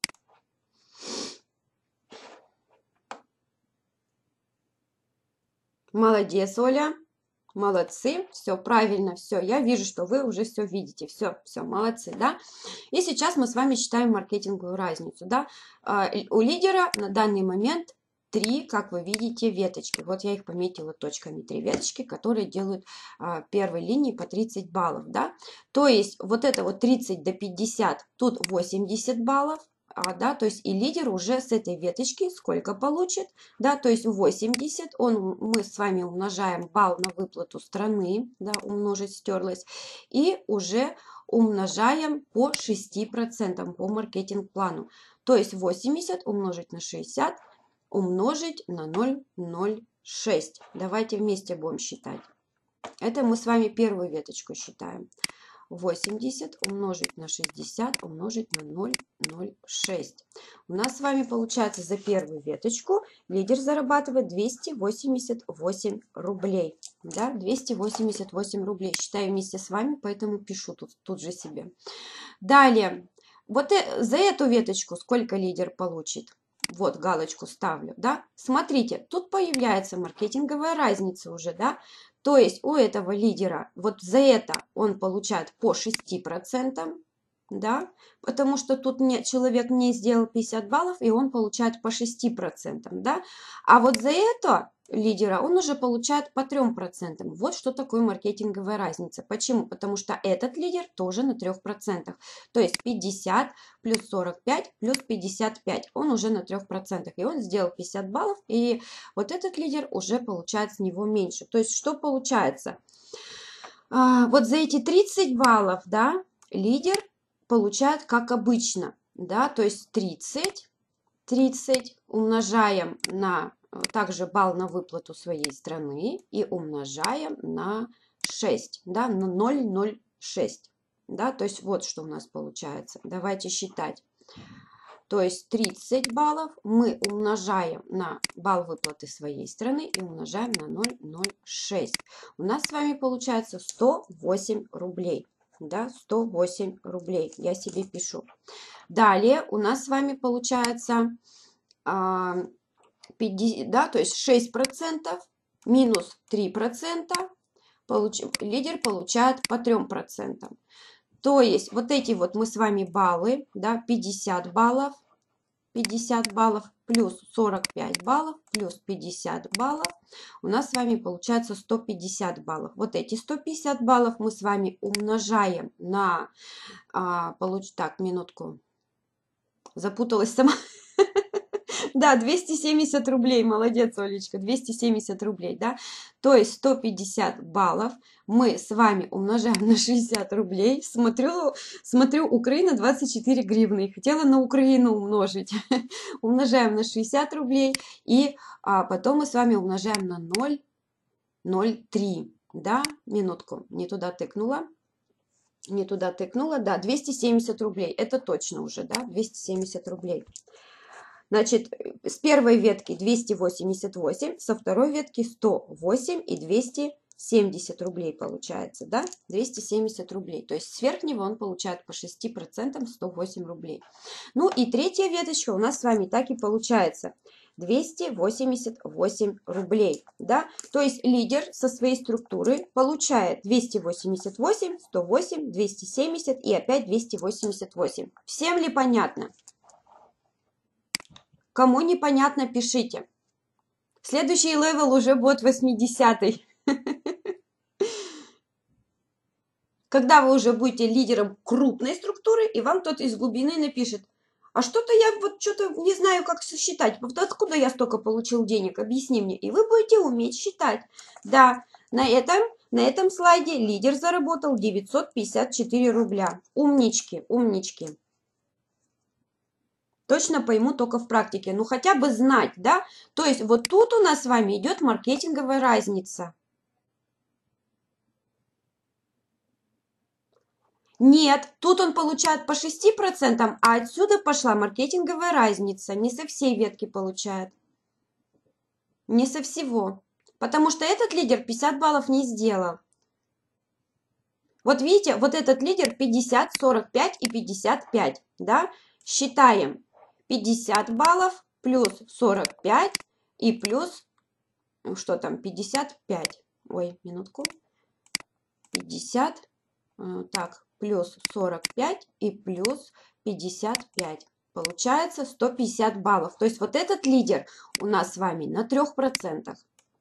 Молодец, Оля. Молодцы, все правильно, все. Я вижу, что вы уже все видите. Все, молодцы, да? И сейчас мы с вами считаем маркетинговую разницу, да? У лидера на данный момент 3, как вы видите, веточки. Вот я их пометила точками, 3 веточки, которые делают первой линии по 30 баллов, да. То есть вот это вот 30 до 50, тут 80 баллов, да, то есть и лидер уже с этой веточки сколько получит, да, то есть 80, мы с вами умножаем балл на выплату страны, да, умножить стерлось, и уже умножаем по 6% по маркетинг-плану. То есть 80 умножить на 60 умножить на 0,06. Давайте вместе будем считать. Это мы с вами первую веточку считаем. 80 умножить на 60 умножить на 0,06. У нас с вами получается за первую веточку лидер зарабатывает 288 рублей. Да, 288 рублей. Считаю вместе с вами, поэтому пишу тут же себе. Далее, вот за эту веточку сколько лидер получит? Вот галочку ставлю, да. Смотрите, тут появляется маркетинговая разница уже, да. То есть у этого лидера вот за это он получает по 6%, да, потому что тут человек не сделал 50 баллов, и он получает по 6%, да. А вот за это лидера он уже получает по 3%. Вот что такое маркетинговая разница. Почему? Потому что этот лидер тоже на 3%. То есть 50 плюс 45 плюс 55. Он уже на 3%. И он сделал 50 баллов. И вот этот лидер уже получает с него меньше. То есть что получается? Вот за эти 30 баллов, да, лидер получает как обычно. Да, то есть 30 умножаем на также балл на выплату своей страны и умножаем на 6, да, на 0,06, да, то есть вот что у нас получается. Давайте считать. То есть 30 баллов мы умножаем на балл выплаты своей страны и умножаем на 0,06. У нас с вами получается 108 рублей. Да, 108 рублей. Я себе пишу. Далее у нас с вами получается 50, да, то есть 6% минус 3%, лидер получает по 3%. То есть вот эти вот мы с вами баллы, да, 50 баллов плюс 45 баллов плюс 50 баллов, у нас с вами получается 150 баллов. Вот эти 150 баллов мы с вами умножаем на, так, минутку, запуталась сама. Да, 270 рублей, молодец, Олечка, 270 рублей, да, то есть 150 баллов мы с вами умножаем на 60 рублей, смотрю, Украина 24 гривны, хотела на Украину умножить, умножаем на 60 рублей, и потом мы с вами умножаем на 0,03, да, минутку, не туда тыкнула, да, 270 рублей, это точно уже, да, 270 рублей. Значит, с первой ветки 288, со второй ветки 108 и 270 рублей получается, да, 270 рублей. То есть с верхнего он получает по 6% 108 рублей. Ну и третья веточка у нас с вами так и получается. 288 рублей, да, то есть лидер со своей структуры получает 288, 108, 270 и опять 288. Всем ли понятно? Кому непонятно, пишите. Следующий левел уже будет 80-й. Когда вы уже будете лидером крупной структуры, и вам кто-то из глубины напишет: а что-то я вот что-то не знаю, как сосчитать. Откуда я столько получил денег? Объясни мне. И вы будете уметь считать. Да, на этом слайде лидер заработал 954 рубля. Умнички, умнички. Точно пойму только в практике. Ну, хотя бы знать, да? То есть вот тут у нас с вами идет маркетинговая разница. Нет, тут он получает по 6%, а отсюда пошла маркетинговая разница. Не со всей ветки получает. Не со всего. Потому что этот лидер 50 баллов не сделал. Вот видите, вот этот лидер 50, 45 и 55, да? Считаем. 50 баллов плюс 45 и плюс, что там, 55. Ой, минутку. 50, так, плюс 45 и плюс 55. получается 150 баллов. То есть вот этот лидер у нас с вами на 3%.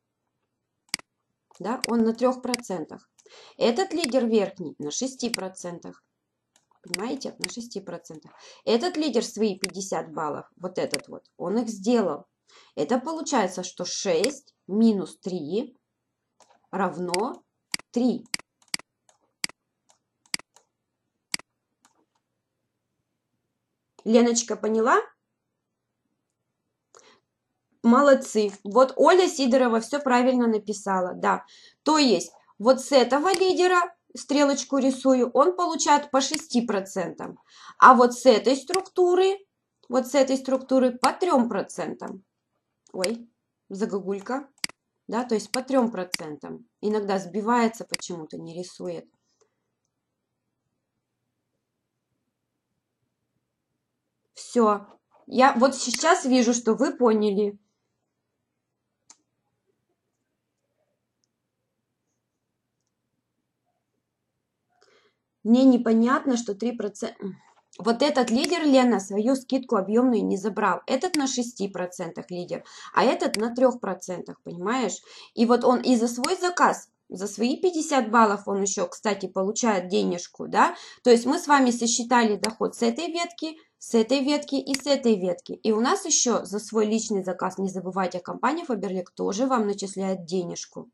Да, он на 3%. Этот лидер верхний на 6%. Понимаете, на 6%. Этот лидер свои 50 баллов, вот этот вот, он их сделал. Это получается, что 6 минус 3 равно 3. Леночка, поняла? Молодцы. Вот Оля Сидорова все правильно написала, да. То есть вот с этого лидера, стрелочку рисую, он получает по 6%. А вот с этой структуры по 3%. Ой, загогулька. Да, то есть по 3%. Иногда сбивается почему-то, не рисует. Все. Я вот сейчас вижу, что вы поняли. Мне непонятно, что 3%. Вот этот лидер, Лена, свою скидку объемную не забрал. Этот на 6% лидер, а этот на 3%, понимаешь? И вот он и за свой заказ, за свои 50 баллов он еще, кстати, получает денежку, да? То есть мы с вами сосчитали доход с этой ветки и с этой ветки. И у нас еще за свой личный заказ, не забывайте, компания Faberlic тоже вам начисляет денежку.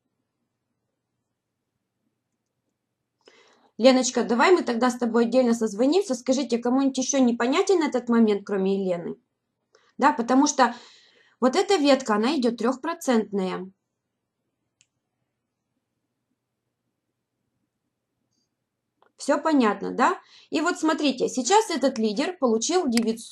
Леночка, давай мы тогда с тобой отдельно созвонимся. Скажите, кому-нибудь еще непонятен этот момент, кроме Елены? Да, потому что вот эта ветка, она идет 3%. Все понятно, да? И вот смотрите, сейчас этот лидер получил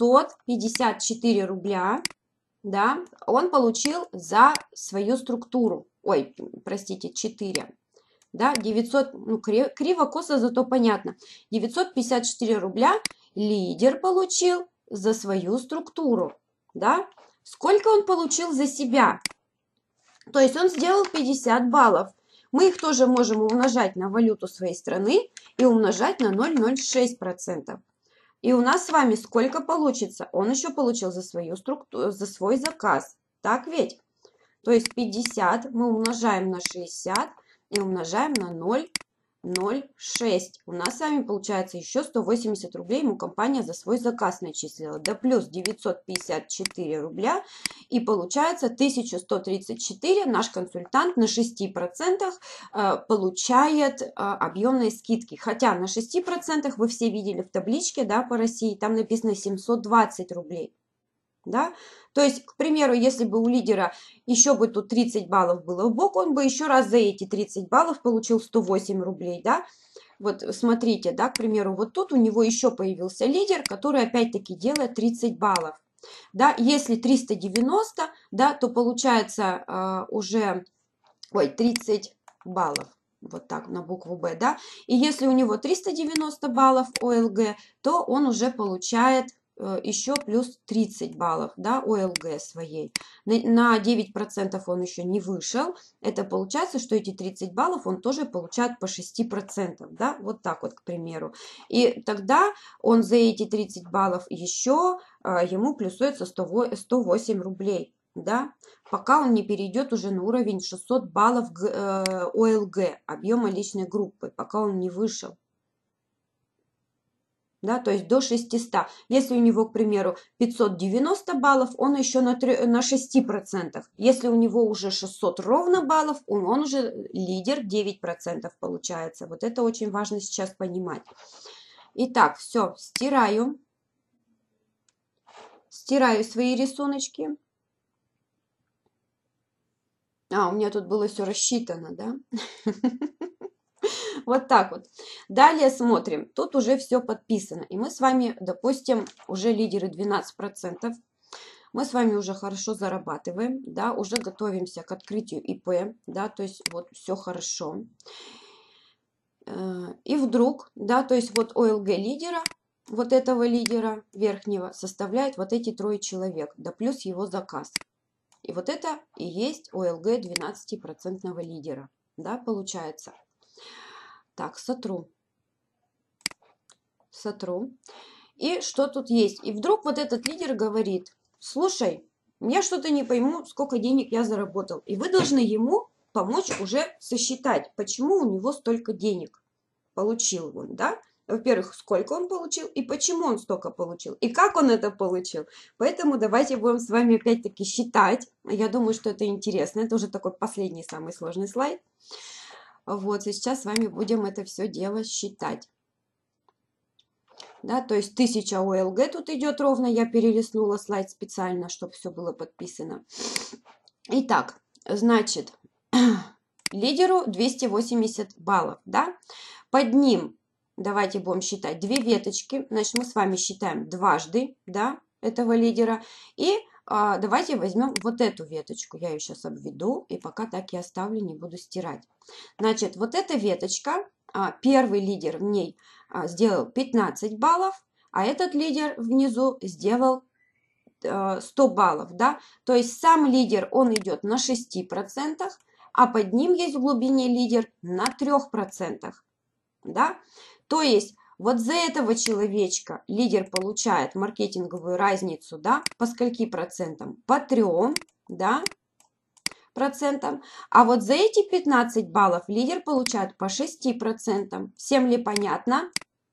954 рубля, да? Он получил за свою структуру. Ой, простите, 4. Да, 900, ну, криво-косо, зато понятно. 954 рубля лидер получил за свою структуру, да. Сколько он получил за себя? То есть он сделал 50 баллов. Мы их тоже можем умножать на валюту своей страны и умножать на 0,06%. И у нас с вами сколько получится? Он еще получил за свою структуру, за свой заказ. Так ведь? То есть 50 мы умножаем на 60 и умножаем на 0,06. У нас с вами получается еще 180 рублей ему компания за свой заказ начислила. Да плюс 954 рубля. И получается 1134 наш консультант на 6% получает объемные скидки. Хотя на 6% вы все видели в табличке, да, по России, там написано 720 рублей. Да? То есть, к примеру, если бы у лидера еще бы тут 30 баллов было в бок, он бы еще раз за эти 30 баллов получил 108 рублей, да? Вот смотрите, да, к примеру, вот тут у него еще появился лидер, который опять-таки делает 30 баллов. Да, если 390, да, то получается уже, 30 баллов. Вот так, на букву Б, да. И если у него 390 баллов ОЛГ, то он уже получает еще плюс 30 баллов, да, ОЛГ своей. На 9% он еще не вышел. Это получается, что эти 30 баллов он тоже получает по 6%, да, вот так вот, к примеру. И тогда он за эти 30 баллов еще ему плюсуется 108 рублей, да, пока он не перейдет уже на уровень 600 баллов ОЛГ, объема личной группы, пока он не вышел. Да, то есть до 600. Если у него, к примеру, 590 баллов, он еще на 6%. Если у него уже 600 ровно баллов, он уже лидер 9% получается. Вот это очень важно сейчас понимать. Итак, все, стираю. Стираю свои рисуночки. У меня тут было все рассчитано, да? Вот так вот. Далее смотрим. Тут уже все подписано. И мы с вами, допустим, уже лидеры 12%. Мы с вами уже хорошо зарабатываем, да, уже готовимся к открытию ИП, да, то есть вот все хорошо. И вдруг, да, то есть вот ОЛГ лидера, вот этого лидера верхнего составляет вот эти 3 человек, да плюс его заказ. И вот это и есть ОЛГ 12% лидера, да, получается. Так, сотру. И что тут есть? И вдруг вот этот лидер говорит: слушай, я что-то не пойму, сколько денег я заработал. И вы должны ему помочь уже сосчитать, почему у него столько денег получил он, да? Во-первых, сколько он получил и почему он столько получил, и как он это получил. Поэтому давайте будем с вами опять-таки считать. Я думаю, что это интересно. Это уже такой последний, самый сложный слайд. Вот, и сейчас с вами будем это все дело считать. Да, то есть 1000 ОЛГ тут идет ровно. Я перелистнула слайд специально, чтобы все было подписано. Итак, значит, лидеру 280 баллов, да? Под ним давайте будем считать 2 веточки. Значит, мы с вами считаем дважды, да, этого лидера. И давайте возьмем вот эту веточку. Я ее сейчас обведу и пока так и оставлю, не буду стирать. Значит, вот эта веточка, первый лидер в ней сделал 15 баллов, а этот лидер внизу сделал 100 баллов, да. То есть сам лидер, он идет на 6%, а под ним есть в глубине лидер на 3%, да. То есть вот за этого человечка лидер получает маркетинговую разницу, да, по скольки процентам? По 3, да, процентам. А вот за эти 15 баллов лидер получает по 6%. Всем ли понятно?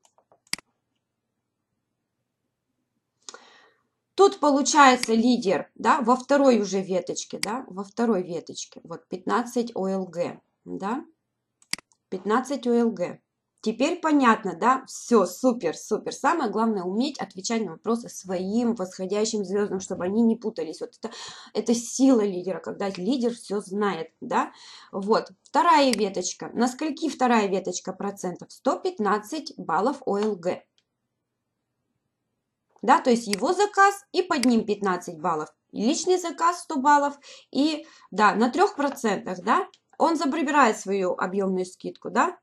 Тут получается лидер, да, во второй уже веточке, да, во второй веточке, вот 15 ОЛГ, да, 15 ОЛГ. Теперь понятно, да, все, супер, супер. Самое главное уметь отвечать на вопросы своим восходящим звездам, чтобы они не путались. Вот это сила лидера, когда лидер все знает, да. Вот, вторая веточка. На скольки вторая веточка процентов? 115 баллов ОЛГ. Да, то есть его заказ и под ним 15 баллов. Личный заказ 100 баллов. И, да, на 3%, да, он забирает свою объемную скидку, да.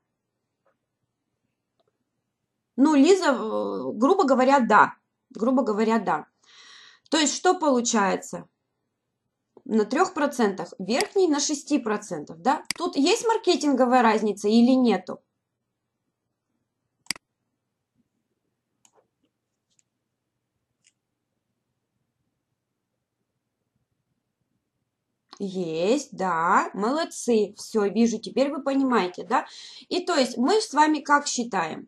Ну, Лиза, грубо говоря, да. Грубо говоря, да. То есть, что получается? На 3%, верхний на 6%, да. Тут есть маркетинговая разница или нету? Есть, да, молодцы, все, вижу, теперь вы понимаете, да. И то есть мы с вами как считаем?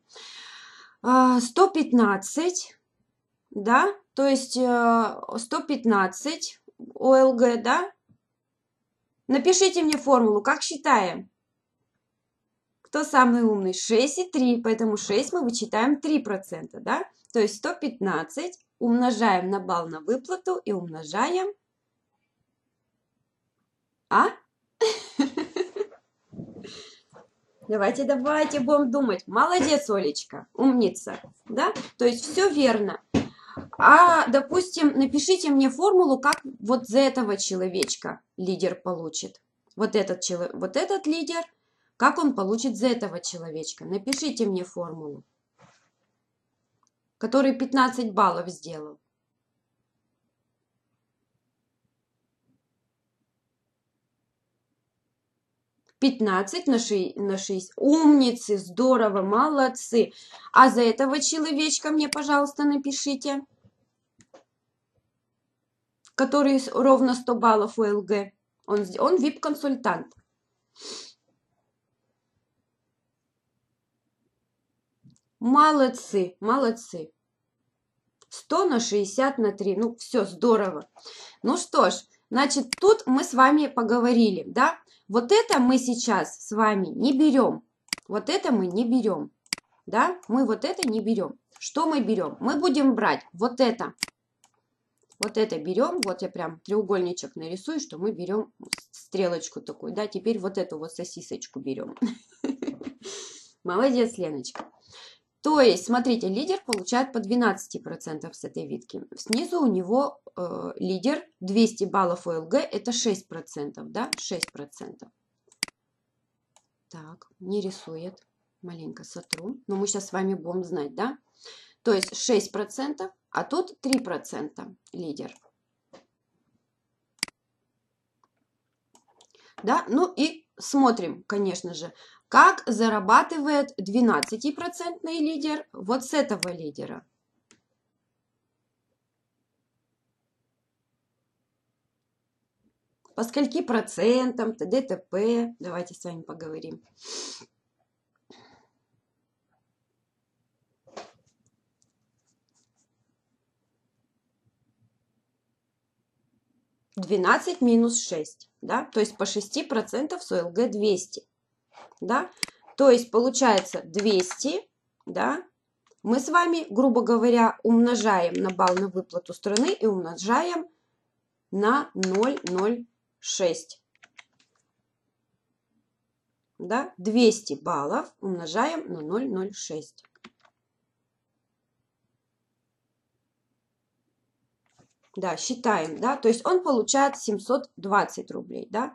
115, да, то есть 115 ОЛГ, да. Напишите мне формулу, как считаем? Кто самый умный? 6,3, поэтому 6 мы вычитаем 3%, да. То есть 115 умножаем на балл на выплату и умножаем... Давайте, давайте будем думать. Молодец, Олечка, умница, да? То есть все верно. А, допустим, напишите мне формулу, как вот за этого человечка лидер получит. Вот этот лидер, как он получит за этого человечка. Напишите мне формулу, который 15 баллов сделал. 15 на 6. Умницы, здорово, молодцы. А за этого человечка мне, пожалуйста, напишите, который ровно 100 баллов ОЛГ. Он VIP-консультант. Молодцы, молодцы. 100 на 60 на 3. Ну, все, здорово. Ну что ж, значит, тут мы с вами поговорили, да? Вот это мы сейчас с вами не берем. Вот это мы не берем, да? Мы вот это не берем. Что мы берем? Мы будем брать вот это. Вот это берем. Вот я прям треугольничек нарисую, что мы берем стрелочку такую, да? Теперь вот эту вот сосисочку берем. Молодец, Леночка. То есть, смотрите, лидер получает по 12% с этой витки. Снизу у него лидер 200 баллов ОЛГ, это 6%, да, 6%. Так, не рисует, маленько сотру, но мы сейчас с вами будем знать, да. То есть 6%, а тут 3% лидер. Да, ну и смотрим, конечно же, как зарабатывает 12% лидер вот с этого лидера. по скольки процентам, т.д. т.п. Давайте с вами поговорим. (12 минус 6), да, то есть по 6% с ОЛГ 200, да, то есть получается 200, да, мы с вами, грубо говоря, умножаем на балл на выплату страны и умножаем на 0,06, да, 200 баллов умножаем на 0,06. Да, считаем, да, то есть он получает 720 рублей, да.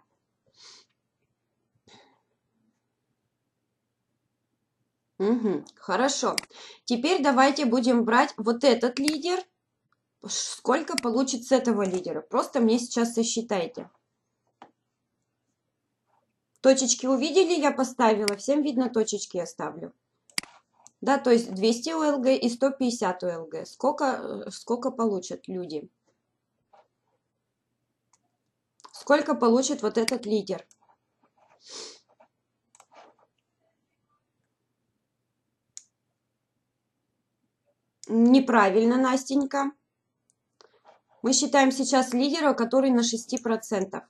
Угу, хорошо. Теперь давайте будем брать вот этот лидер. Сколько получит с этого лидера? Просто мне сейчас сосчитайте. Точечки увидели, я поставила. Всем видно, точечки я ставлю. Да, то есть 200 ОЛГ и 150 ОЛГ. Сколько получат люди? Сколько получит вот этот лидер? Неправильно, Настенька. Мы считаем сейчас лидера, который на 6%.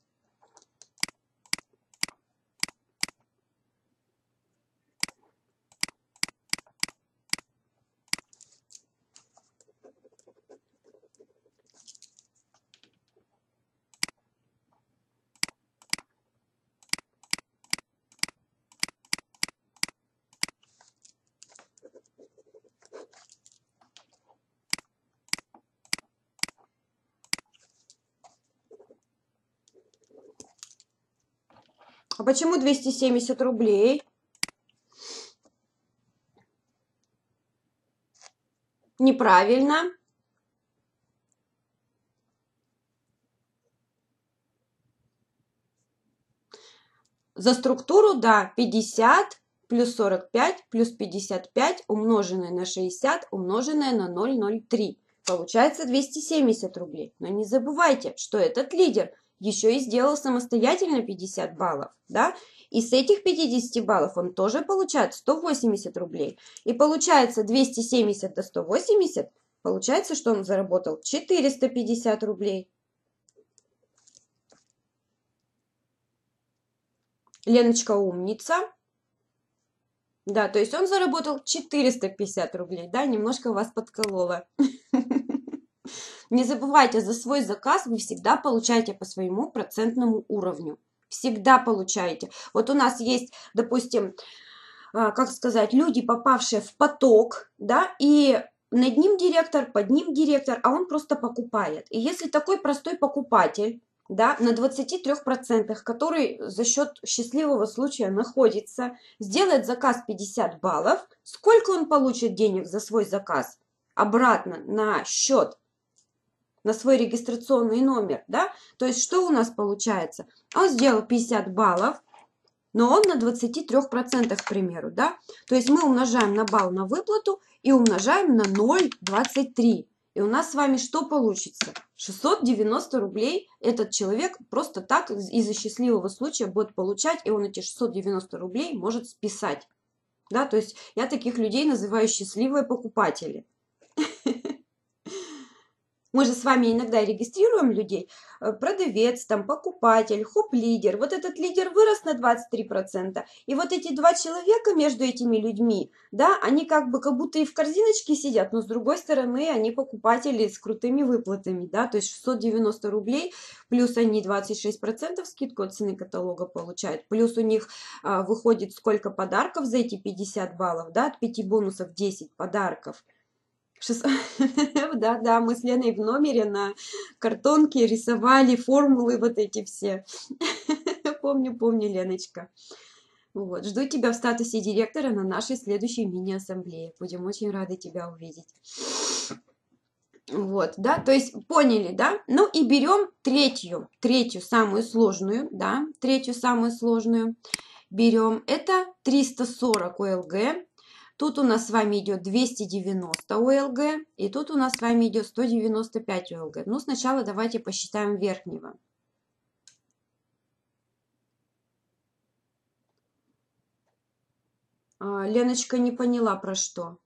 А почему 270 рублей? Неправильно. За структуру, да, 50 плюс 45 плюс 55 умноженное на 60 умноженное на 0,03. Получается 270 рублей. Но не забывайте, что этот лидер еще и сделал самостоятельно 50 баллов, да? И с этих 50 баллов он тоже получает 180 рублей. И получается 270 до 180, получается, что он заработал 450 рублей. Леночка умница. Да, то есть он заработал 450 рублей, да, немножко вас подколола. Не забывайте, за свой заказ вы всегда получаете по своему процентному уровню. Всегда получаете. Вот у нас есть, допустим, как сказать, люди, попавшие в поток, да, и над ним директор, под ним директор, а он просто покупает. И если такой простой покупатель, да, на 23%, который за счет счастливого случая находится, сделает заказ 50 баллов, сколько он получит денег за свой заказ? Обратно на счет, на свой регистрационный номер, да? То есть что у нас получается? Он сделал 50 баллов, но он на 23%, к примеру, да? То есть мы умножаем на балл на выплату и умножаем на 0,23. И у нас с вами что получится? 690 рублей этот человек просто так из-за счастливого случая будет получать, и он эти 690 рублей может списать. Да, то есть я таких людей называю счастливые покупатели. Мы же с вами иногда регистрируем людей, продавец, там, покупатель, хоп-лидер. Вот этот лидер вырос на 23%. И вот эти два человека между этими людьми, да, они как будто и в корзиночке сидят, но с другой стороны они покупатели с крутыми выплатами, да, то есть 690 рублей, плюс они 26% скидку от цены каталога получают, плюс у них выходит сколько подарков за эти 50 баллов, да, от 5 бонусов 10 подарков. Да, мы с Леной в номере на картонке рисовали формулы вот эти все. Помню, Леночка. Вот, жду тебя в статусе директора на нашей следующей мини-ассамблее. Будем очень рады тебя увидеть. Вот, да, то есть поняли, да? Ну и берем третью самую сложную, да, третью самую сложную. Берем, это 340 ОЛГ. Тут у нас с вами идет 290 ОЛГ, и тут у нас с вами идет 195 ОЛГ. Ну, сначала давайте посчитаем верхнего. Леночка не поняла, про что.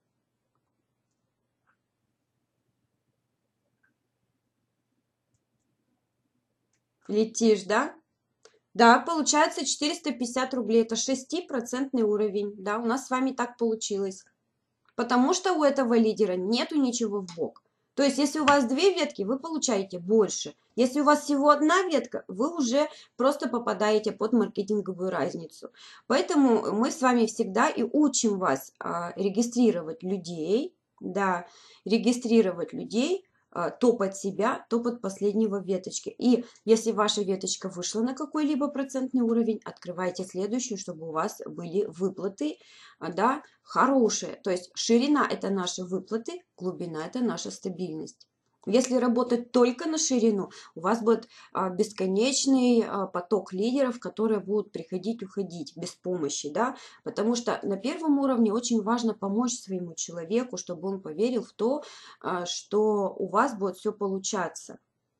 Летишь, да? Да, получается 450 рублей. Это 6% уровень. Да, у нас с вами так получилось. Потому что у этого лидера нету ничего в бок. То есть, если у вас две ветки, вы получаете больше. Если у вас всего одна ветка, вы уже просто попадаете под маркетинговую разницу. Поэтому мы с вами всегда и учим вас регистрировать людей, да, регистрировать людей, то под себя, то под последнего веточки. И если ваша веточка вышла на какой-либо процентный уровень, открывайте следующую, чтобы у вас были выплаты, да, хорошие. То есть ширина – это наши выплаты, глубина – это наша стабильность. Если работать только на ширину, у вас будет бесконечный поток лидеров, которые будут приходить, уходить без помощи, да, потому что на первом уровне очень важно помочь своему человеку, чтобы он поверил в то, что у вас будет все получаться.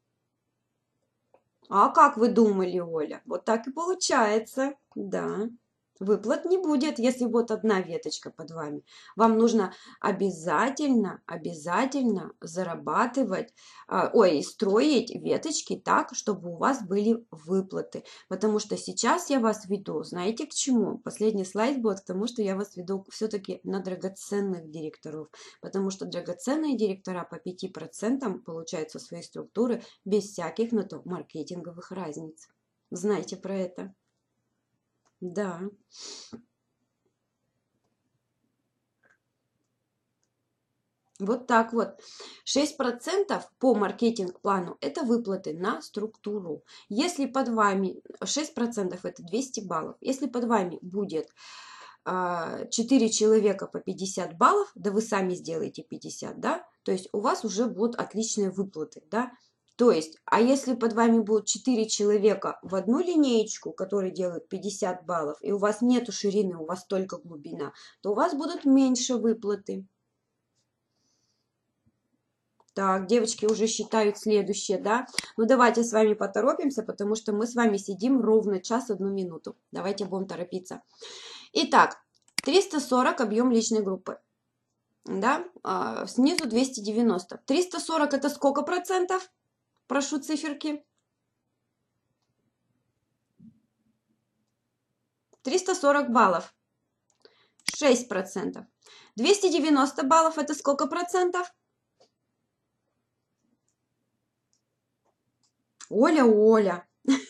А как вы думали, Оля? Вот так и получается, да. Выплат не будет, если вот одна веточка под вами. Вам нужно обязательно зарабатывать, строить веточки так, чтобы у вас были выплаты. Потому что сейчас я вас веду, знаете к чему? Последний слайд будет к тому, что я вас веду все-таки на драгоценных директоров. Потому что драгоценные директора по 5% получают со своей структуры без всяких на то маркетинговых разниц. Знаете про это? Да. Вот так вот. 6% по маркетинг-плану – это выплаты на структуру. Если под вами 6% – это 200 баллов. Если под вами будет 4 человека по 50 баллов, да вы сами сделаете 50, да, то есть у вас уже будут отличные выплаты, да. То есть, а если под вами будут 4 человека в одну линеечку, которые делают 50 баллов, и у вас нету ширины, у вас только глубина, то у вас будут меньше выплаты. Так, девочки уже считают следующее, да? Ну, давайте с вами поторопимся, потому что мы с вами сидим ровно час 1 минуту. Давайте будем торопиться. Итак, 340 объем личной группы. Да, снизу 290. 340 это сколько процентов? Прошу циферки. 340 баллов. 6%. 290 баллов это сколько процентов? Оля.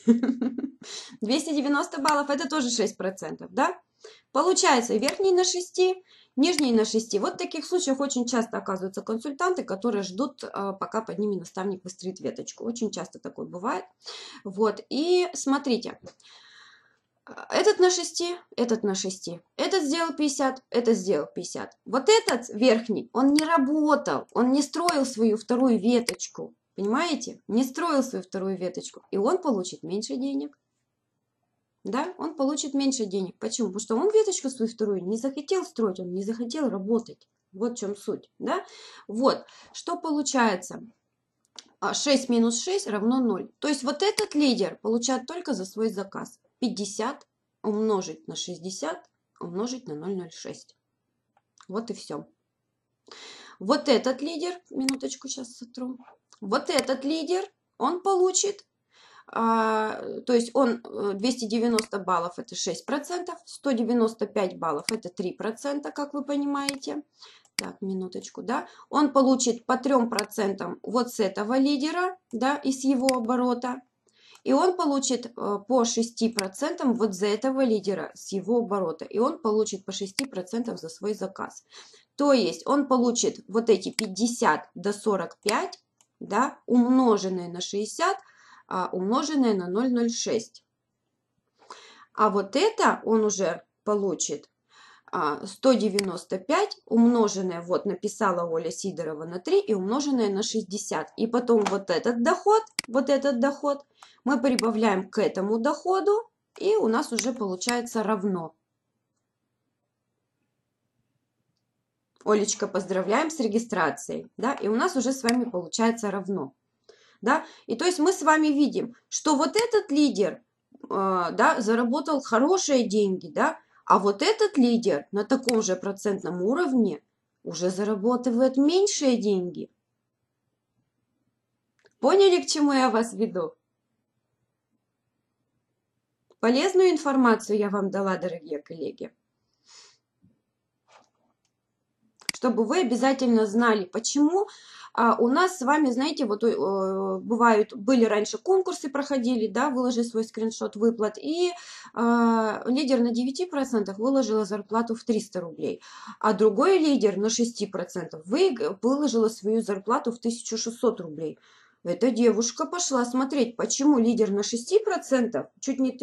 290 баллов это тоже 6%, да? Получается, верхний на 6, нижний на 6. Вот в таких случаях очень часто оказываются консультанты, которые ждут, пока под ними наставник выстроит веточку. Очень часто такое бывает. Вот, и смотрите. Этот на 6, этот на 6. Этот сделал 50, этот сделал 50. Вот этот верхний, он не работал, он не строил свою вторую веточку. Понимаете? Не строил свою вторую веточку. И он получит меньше денег. Да, он получит меньше денег. Почему? Потому что он веточку свою вторую не захотел строить, он не захотел работать. Вот в чем суть. Да? Вот, что получается? 6 минус 6 равно 0. То есть вот этот лидер получает только за свой заказ. 50 умножить на 60 умножить на 0,06. Вот и все. Вот этот лидер, минуточку сейчас сотру. Вот этот лидер, он получит, то есть он 290 баллов это 6%, 195 баллов это 3%, как вы понимаете. Так, минуточку, да. Он получит по 3% вот с этого лидера, да, из его оборота. И он получит по 6% вот за этого лидера с его оборота. И он получит по 6% за свой заказ. То есть он получит вот эти 50 до 45, да, умноженные на 60, умноженное на 0,06. А вот это он уже получит 195 умноженное, вот написала Оля Сидорова на 3 и умноженное на 60. И потом вот этот доход мы прибавляем к этому доходу, и у нас уже получается равно. Олечка, поздравляем с регистрацией, да, и у нас уже с вами получается равно. Да? И то есть мы с вами видим, что вот этот лидер да, заработал хорошие деньги, да, А вот этот лидер на таком же процентном уровне уже зарабатывает меньшие деньги. Поняли, к чему я вас веду? Полезную информацию я вам дала, дорогие коллеги. Чтобы вы обязательно знали, почему у нас с вами, знаете, вот были раньше конкурсы проходили, да, выложи свой скриншот выплат, и лидер на 9% выложила зарплату в 300 рублей, а другой лидер на 6% выложила свою зарплату в 1600 рублей. Эта девушка пошла смотреть, почему лидер на 6%, чуть не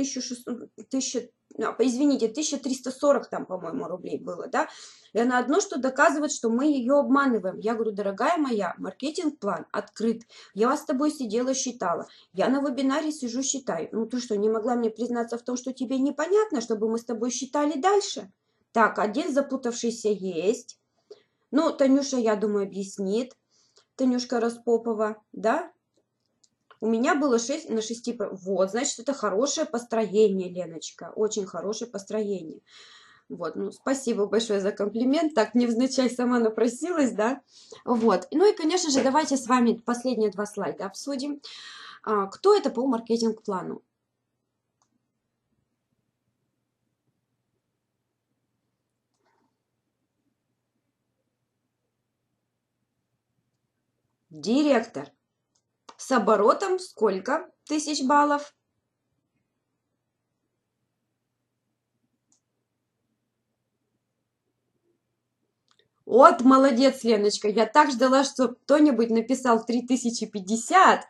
1340 там, по-моему, рублей было, да, и она одно что доказывает, что мы ее обманываем. Я говорю, дорогая моя, маркетинг-план открыт. Я с тобой сидела, считала. Я на вебинаре сижу, считаю. Ну ты что, не могла мне признаться в том, что тебе непонятно, чтобы мы с тобой считали дальше? Так, один запутавшийся есть. Ну, Танюша, я думаю, объяснит. Танюшка Распопова, да? У меня было 6 на 6. Вот, значит, это хорошее построение, Леночка. Очень хорошее построение. Вот, ну, спасибо большое за комплимент. Так, невзначай сама напросилась, да? Вот. Ну и, конечно же, давайте с вами последние 2 слайда обсудим. Кто это по маркетинг-плану? Директор. С оборотом сколько тысяч баллов? Вот, молодец, Леночка. Я так ждала, что кто-нибудь написал 3050.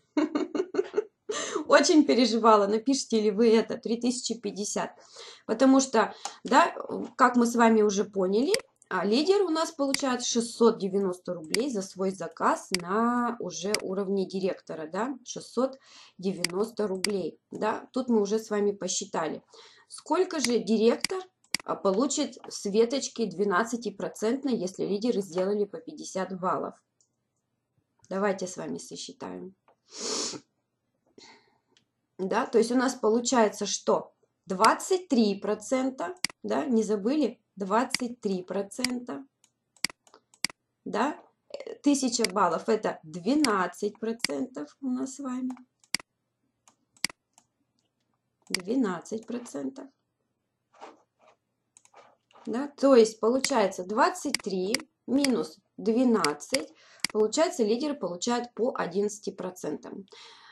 Очень переживала, напишите ли вы это, 3050. Потому что, да, как мы с вами уже поняли, лидер у нас получает 690 рублей за свой заказ на уже уровне директора, да, 690 рублей, да. Тут мы уже с вами посчитали. Сколько же директор получит с веточки 12%, если лидеры сделали по 50 баллов? Давайте с вами сосчитаем. Да, то есть у нас получается, что 23%, да, не забыли, 23%, да, 1000 баллов это 12% у нас с вами, 12%, да, то есть получается 23 минус 12, получается лидеры получают по 11%.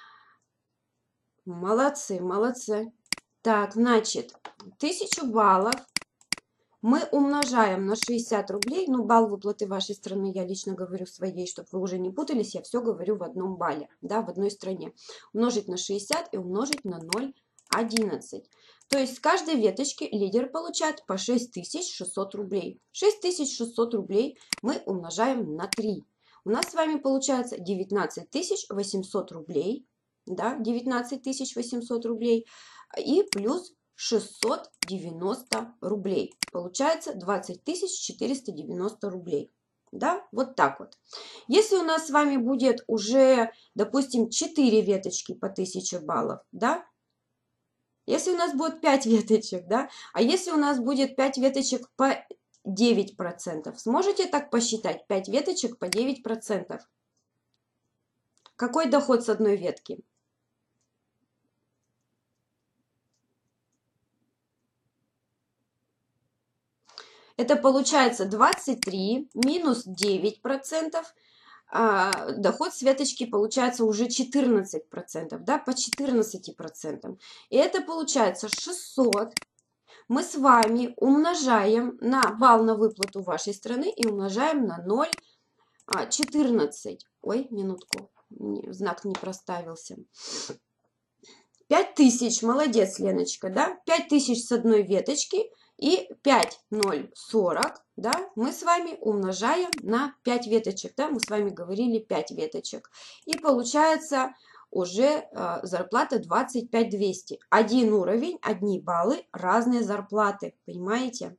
Молодцы, молодцы. Так, значит, 1000 баллов мы умножаем на 60 рублей. Ну, балл выплаты вашей страны, я лично говорю своей, чтобы вы уже не путались, я все говорю в одном балле, да, в одной стране. Умножить на 60 и умножить на 0,11. То есть с каждой веточки лидер получает по 6600 рублей. 6600 рублей мы умножаем на 3. У нас с вами получается 19800 рублей. Да, 19800 рублей и плюс 690 рублей. Получается 20490 рублей. Да, вот так вот. Если у нас с вами будет уже, допустим, 4 веточки по 1000 баллов, да, если у нас будет 5 веточек, да, а если у нас будет 5 веточек по 9%, сможете так посчитать? 5 веточек по 9%. Какой доход с одной ветки? Это получается 23 минус 9%. Доход с веточки получается уже 14%, да, по 14%. И это получается 600. Мы с вами умножаем на балл на выплату вашей страны и умножаем на 0,14. Ой, минутку, знак не проставился. 5000, молодец, Леночка, да? 5000 с одной веточки и 5,040, да, мы с вами умножаем на 5 веточек, да, мы с вами говорили 5 веточек. И получается уже зарплата 25200. Один уровень, одни баллы, разные зарплаты, понимаете?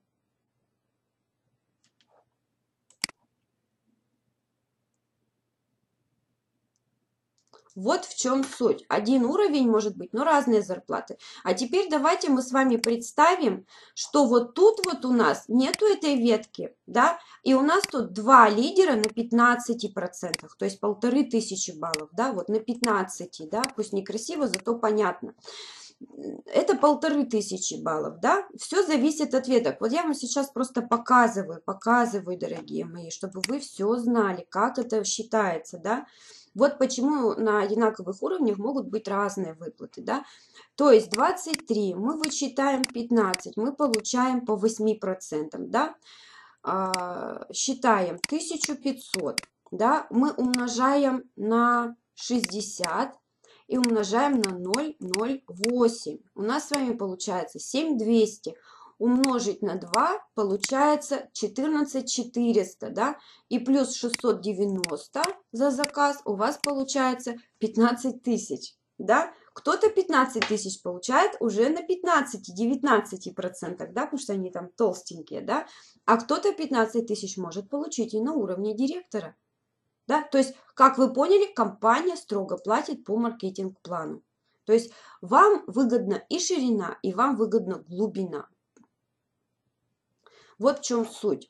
Вот в чем суть. Один уровень может быть, но разные зарплаты. А теперь давайте мы с вами представим, что вот тут вот у нас нету этой ветки, да, и у нас тут два лидера на 15%, то есть 1500 баллов, да, вот на 15, да, пусть некрасиво, зато понятно. Это 1500 баллов, да, все зависит от веток. Вот я вам сейчас просто показываю, дорогие мои, чтобы вы все знали, как это считается, да. Вот почему на одинаковых уровнях могут быть разные выплаты, да. То есть 23 мы вычитаем 15, мы получаем по 8%, да. Считаем 1500, да, мы умножаем на 60 и умножаем на 0,08. У нас с вами получается 7200 умножить на 2 получается 14400, да, и плюс 690 за заказ у вас получается 15 тысяч, да. Кто-то 15 тысяч получает уже на 15-19%, да, потому что они там толстенькие, да, а кто-то 15 тысяч может получить и на уровне директора. Да? То есть, как вы поняли, компания строго платит по маркетинг-плану. То есть, вам выгодна и ширина, и вам выгодна глубина. Вот в чем суть.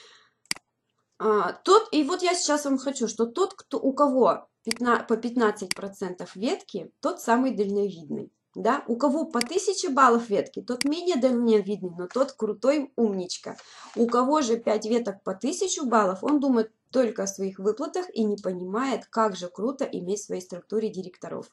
И вот я сейчас вам хочу, что тот, у кого по 15% ветки, тот самый дальновидный. Да? У кого по 1000 баллов ветки, тот менее дальновидный, но тот крутой умничка. У кого же 5 веток по 1000 баллов, он думает только о своих выплатах и не понимает, как же круто иметь в своей структуре директоров.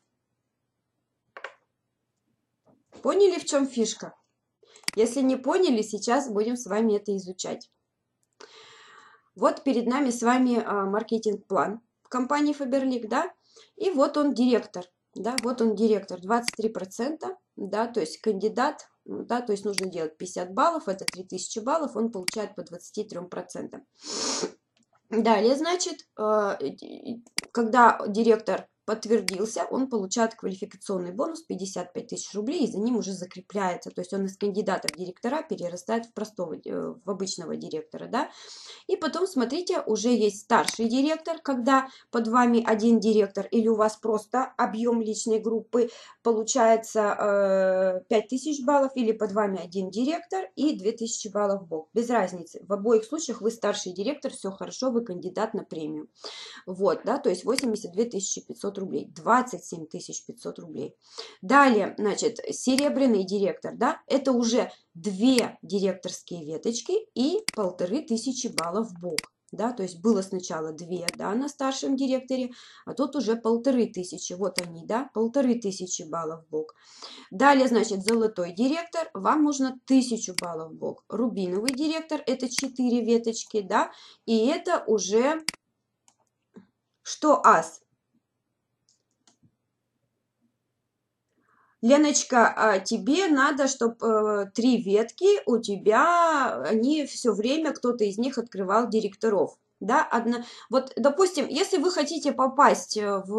Поняли, в чем фишка? Если не поняли, сейчас будем с вами это изучать. Вот перед нами с вами маркетинг-план компании Faberlic, да, и вот он директор, да, вот он директор, 23%, да, то есть кандидат, да, то есть нужно делать 50 баллов, это 3000 баллов, он получает по 23%. Далее, значит, когда директор подтвердился, он получает квалификационный бонус 55 тысяч рублей, и за ним уже закрепляется, то есть он из кандидата в директора перерастает в обычного директора, да. И потом, смотрите, уже есть старший директор, когда под вами один директор или у вас просто объем личной группы получается 5000 баллов, или под вами один директор и 2000 баллов бок. Без разницы. В обоих случаях вы старший директор, все хорошо, вы кандидат на премию. Вот, да, то есть 82 500 рублей, 27 500 рублей. Далее, значит, серебряный директор, да, это уже 2 директорские веточки и 1500 баллов в бок. Да, то есть было сначала 2, да, на старшем директоре, а тут уже 1500, вот они, да, 1500 баллов в бок. Далее, значит, золотой директор, вам нужно 1000 баллов в бок. Рубиновый директор, это 4 веточки, да, и это уже что ас? Леночка, тебе надо, чтобы 3 ветки у тебя, они все время, кто-то из них открывал директоров. Да, вот, допустим, если вы хотите попасть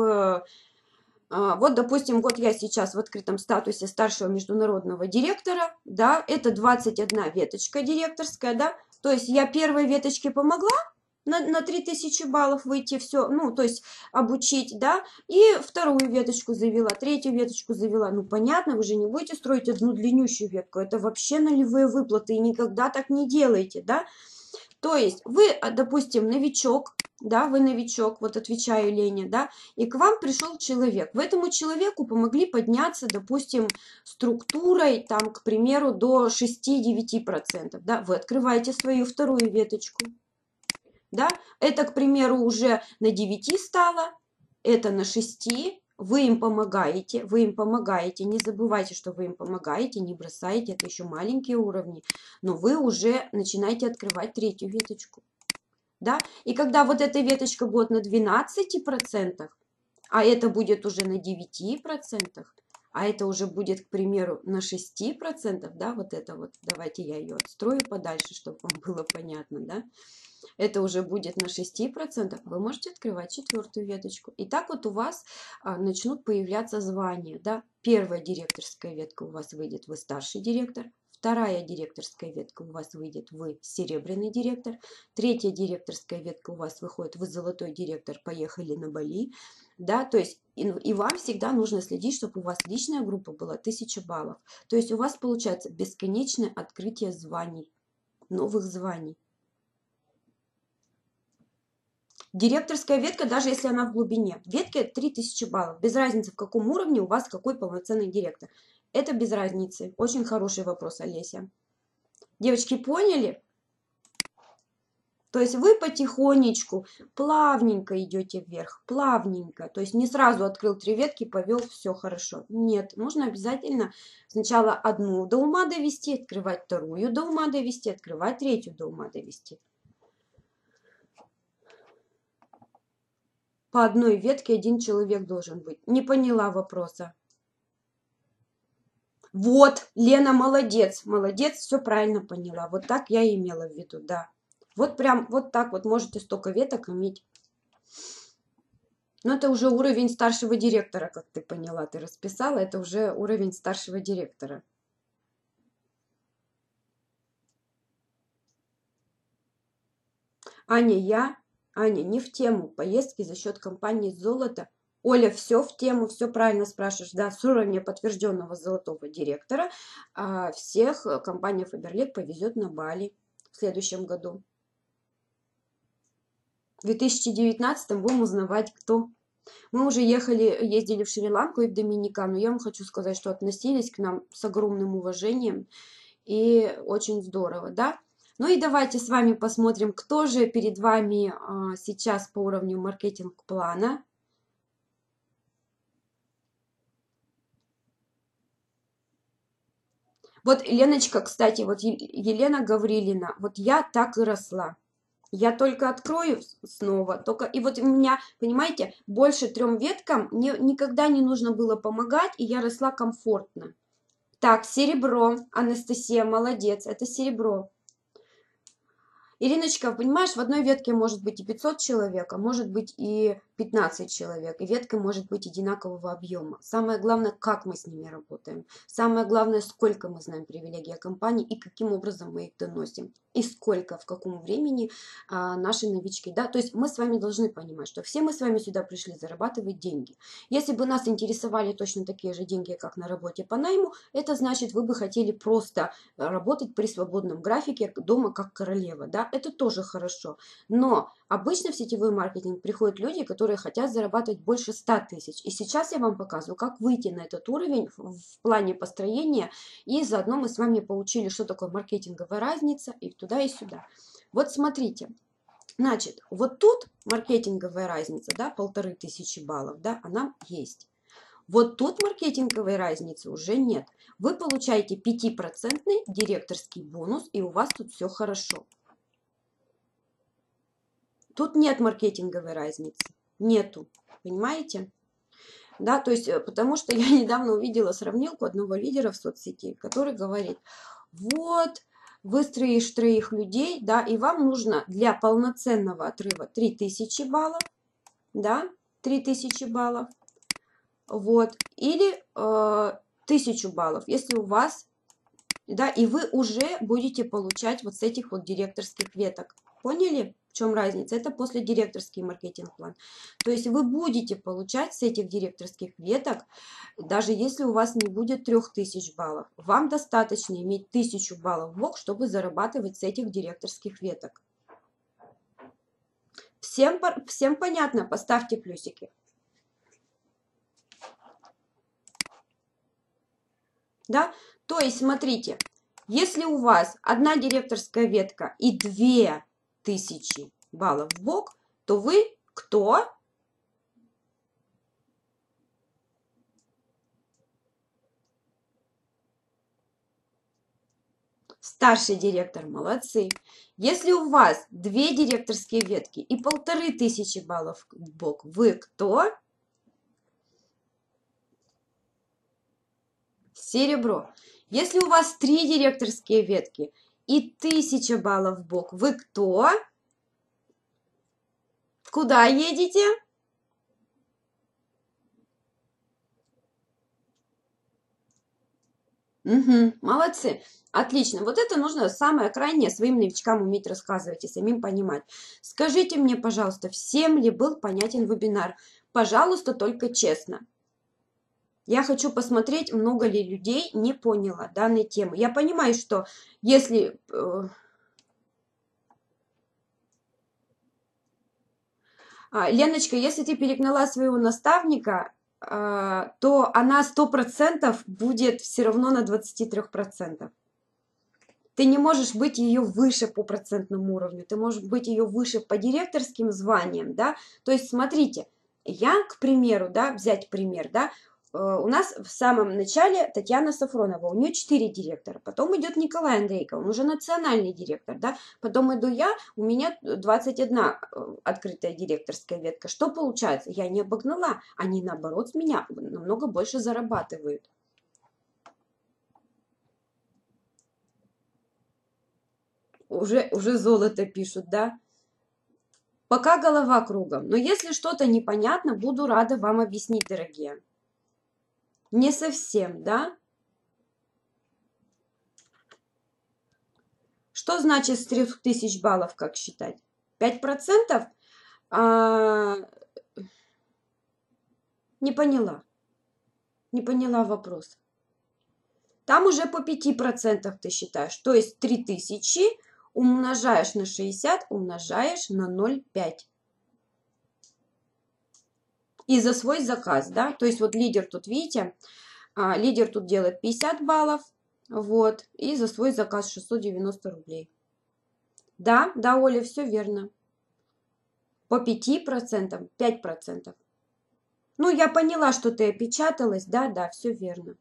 вот, допустим, вот я сейчас в открытом статусе старшего международного директора, да, это 21 веточка директорская, да, то есть я первой веточке помогла, на 3000 баллов выйти, все, ну, то есть обучить, да, и вторую веточку завела, третью веточку завела. Ну, понятно, вы же не будете строить одну длиннющую ветку, это вообще нулевые выплаты, и никогда так не делайте, да. То есть вы, допустим, новичок, да, вы новичок, вот отвечаю Лене, да, и к вам пришел человек. Вы этому человеку помогли подняться, допустим, структурой, там, к примеру, до 6-9%, да, вы открываете свою вторую веточку. Да? Это, к примеру, уже на 9 стало, это на 6, вы им помогаете, не забывайте, что вы им помогаете, не бросаете, это еще маленькие уровни, но вы уже начинаете открывать третью веточку. Да? И когда вот эта веточка будет на 12%, а это будет уже на 9%, а это уже будет, к примеру, на 6%, да, вот это вот, давайте я ее отстрою подальше, чтобы вам было понятно, да, это уже будет на 6%, вы можете открывать четвертую веточку. И так вот у вас начнут появляться звания. Да? Первая директорская ветка у вас выйдет, вы старший директор. Вторая директорская ветка у вас выйдет, вы серебряный директор. Третья директорская ветка у вас выходит, вы золотой директор, поехали на Бали. Да? То есть И вам всегда нужно следить, чтобы у вас личная группа была 1000 баллов. То есть у вас получается бесконечное открытие званий, новых званий. Директорская ветка, даже если она в глубине, ветке 3000 баллов. Без разницы, в каком уровне у вас какой полноценный директор. Это без разницы. Очень хороший вопрос, Олеся. Девочки, поняли? То есть вы потихонечку, плавненько идете вверх, плавненько. То есть не сразу открыл 3 ветки, повел, все хорошо. Нет, нужно обязательно сначала одну до ума довести, открывать вторую до ума довести, открывать третью до ума довести. По одной ветке 1 человек должен быть. Не поняла вопроса. Вот, Лена, молодец, молодец, все правильно поняла. Вот так я и имела в виду, да. Вот прям вот так вот можете столько веток иметь. Но это уже уровень старшего директора, как ты поняла, ты расписала. Это уже уровень старшего директора. Аня, не в тему. Поездки за счет компании «Золото». Оля, все в тему, все правильно спрашиваешь. Да, с уровня подтвержденного золотого директора всех компания Faberlic повезет на Бали в следующем году. В 2019 будем узнавать, кто. Мы уже ездили в Шри-Ланку и в Доминикану. Я вам хочу сказать, что относились к нам с огромным уважением и очень здорово, да? Ну и давайте с вами посмотрим, кто же перед вами сейчас по уровню маркетинг-плана. Вот Леночка, кстати, вот Елена Гаврилина, вот я так и росла. Я только открою снова, только и вот у меня, понимаете, больше 3 веткам никогда не нужно было помогать, и я росла комфортно. Так, серебро, Анастасия, молодец, это серебро. Ириночка, понимаешь, в одной ветке может быть и 500 человек, а может быть и 15 человек, и ветка может быть одинакового объема. Самое главное, как мы с ними работаем. Самое главное, сколько мы знаем привилегий компании и каким образом мы их доносим. И сколько, в каком времени наши новички. Да? То есть мы с вами должны понимать, что все мы с вами сюда пришли зарабатывать деньги. Если бы нас интересовали точно такие же деньги, как на работе по найму, это значит, вы бы хотели просто работать при свободном графике дома как королева. Да? Это тоже хорошо. Но обычно в сетевой маркетинг приходят люди, которые хотят зарабатывать больше 100 тысяч. И сейчас я вам показываю, как выйти на этот уровень в плане построения. И заодно мы с вами получили, что такое маркетинговая разница и туда, и сюда. Вот смотрите. Значит, вот тут маркетинговая разница, да, 1500 баллов, да, она есть. Вот тут маркетинговой разницы уже нет. Вы получаете 5% директорский бонус, и у вас тут все хорошо. Тут нет маркетинговой разницы. Нету. Понимаете? Да, то есть, потому что я недавно увидела сравнилку одного лидера в соцсети, который говорит, вот, выстроишь 3 людей, да, и вам нужно для полноценного отрыва 3000 баллов, да, 3000 баллов, вот, или 1000 баллов, если у вас, да, и вы уже будете получать вот с этих вот директорских веток. Поняли, в чем разница? Это после директорский маркетинг-план. То есть вы будете получать с этих директорских веток, даже если у вас не будет 3000 баллов. Вам достаточно иметь 1000 баллов в бок, чтобы зарабатывать с этих директорских веток. Всем понятно? Поставьте плюсики. Да? То есть, смотрите, если у вас одна директорская ветка и 2000 баллов в бок, то вы кто? Старший директор, молодцы. Если у вас 2 директорские ветки и 1500 баллов в бок, вы кто? Серебро. Если у вас 3 директорские ветки и 1000 баллов в бок, вы кто? Куда едете? Угу, молодцы. Отлично. Вот это нужно самое крайнее своим новичкам уметь рассказывать и самим понимать. Скажите мне, пожалуйста, всем ли был понятен вебинар? Пожалуйста, только честно. Я хочу посмотреть, много ли людей не поняло данной темы. Я понимаю, что если... Леночка, если ты перегнала своего наставника, то она 100% будет все равно на 23%. Ты не можешь быть ее выше по процентному уровню, ты можешь быть ее выше по директорским званиям, да. То есть, смотрите, я, к примеру, да, взять пример, да, у нас в самом начале Татьяна Сафронова, у нее 4 директора, потом идет Николай Андрейко, он уже национальный директор, да, потом иду я, у меня 21 открытая директорская ветка. Что получается? Я не обогнала, они наоборот с меня намного больше зарабатывают. Уже золото пишут, да? Пока голова кругом. Но если что-то непонятно, буду рада вам объяснить, дорогие. Не совсем, да? Что значит с 3000 баллов, как считать? 5%? Не поняла. Не поняла вопрос. Там уже по 5% ты считаешь. То есть 3000 умножаешь на 60, умножаешь на 0,5. И за свой заказ, да? То есть вот лидер тут, видите, лидер тут делает 50 баллов. Вот. И за свой заказ 690 рублей. Да, да, Оля, все верно. По 5%, 5%. Ну, я поняла, что ты опечаталась. Да, да, все верно.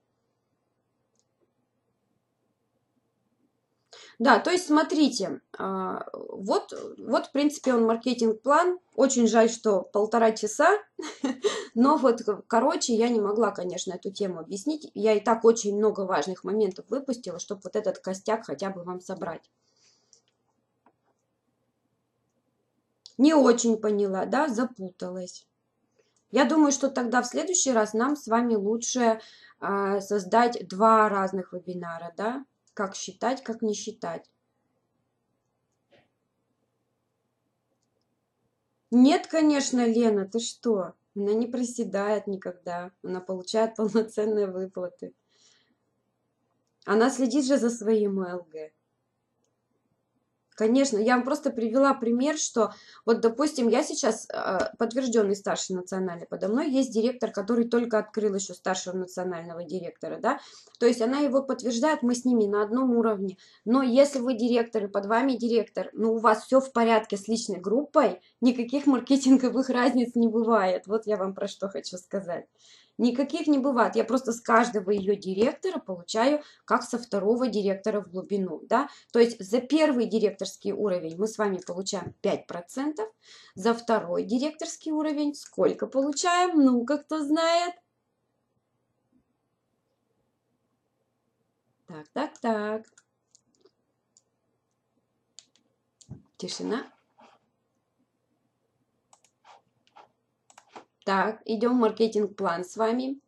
Да, то есть смотрите, вот, в принципе, он маркетинг-план. Очень жаль, что 1,5 часа, но вот, короче, я не могла, конечно, эту тему объяснить. Я и так очень много важных моментов выпустила, чтобы вот этот костяк хотя бы вам собрать. Не очень поняла, да, запуталась. Я думаю, что тогда в следующий раз нам с вами лучше создать 2 разных вебинара, да, как считать, как не считать. Нет, конечно, Лена, ты что? Она не проседает никогда. Она получает полноценные выплаты. Она следит же за своим ЛГ. Конечно, я вам просто привела пример, что вот, допустим, я сейчас подтвержденный старший национальный, подо мной есть директор, который только открыл еще старшего национального директора, да, то есть она его подтверждает, мы с ними на одном уровне, но если вы директор и под вами директор, ну, у вас все в порядке с личной группой, никаких маркетинговых разниц не бывает, вот я вам про что хочу сказать. Никаких не бывает. Я просто с каждого ее директора получаю, как со второго директора в глубину. Да? То есть за первый директорский уровень мы с вами получаем 5%. За второй директорский уровень сколько получаем? Ну-ка, кто знает? Так. Тишина. Так, идем в маркетинг-план с вами.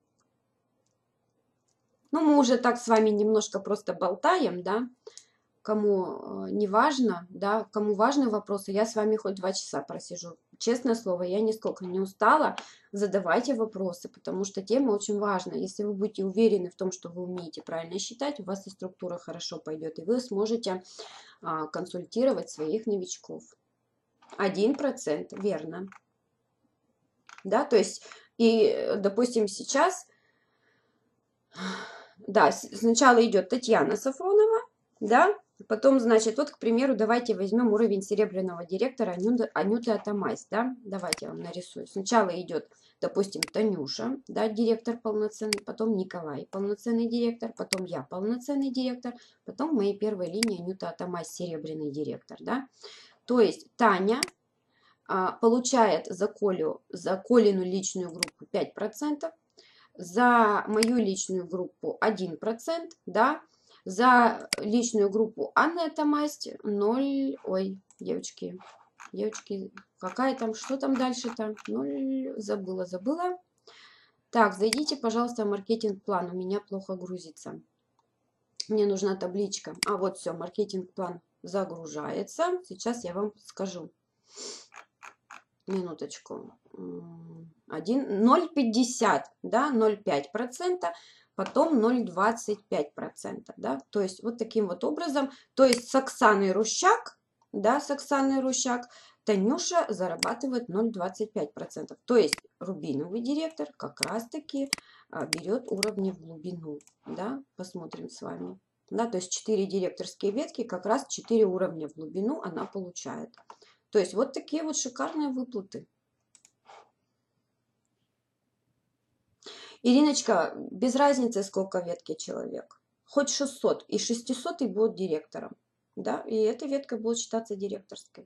Ну, мы уже так с вами немножко просто болтаем, да. Кому не важно, да, кому важны вопросы, я с вами хоть 2 часа просижу. Честное слово, я нисколько не устала. Задавайте вопросы, потому что тема очень важна. Если вы будете уверены в том, что вы умеете правильно считать, у вас и структура хорошо пойдет, и вы сможете консультировать своих новичков. 1%, верно. Да, то есть, и, допустим, сейчас, да, сначала идет Татьяна Сафронова, да, потом, значит, вот, к примеру, давайте возьмем уровень серебряного директора Анюты Атамась, да, давайте я вам нарисую. Сначала идет, допустим, Танюша, да, директор полноценный, потом Николай, полноценный директор, потом я, полноценный директор, потом в моей первой линии Анюта Атамась, серебряный директор, да. То есть Таня получает за Колину личную группу 5%, за мою личную группу 1%, да, за личную группу Анны Атамасть 0, ой, девочки, какая там, что там дальше-то, 0, забыла. Так, зайдите, пожалуйста, в маркетинг-план, у меня плохо грузится. Мне нужна табличка. А вот все, маркетинг-план загружается. Сейчас я вам скажу. минуточку, 0,50, да, 0,5%, потом 0,25%, да, то есть вот таким вот образом, то есть с Оксаной Рущак, да, с Оксаной Рущак Танюша зарабатывает 0,25%, то есть рубиновый директор как раз-таки берет уровни в глубину, да, посмотрим с вами. Да, то есть 4 директорские ветки, как раз 4 уровня в глубину она получает. То есть вот такие вот шикарные выплаты. Ириночка, без разницы, сколько ветки человек. Хоть 600, и 600 и будет директором. Да, и эта ветка будет считаться директорской.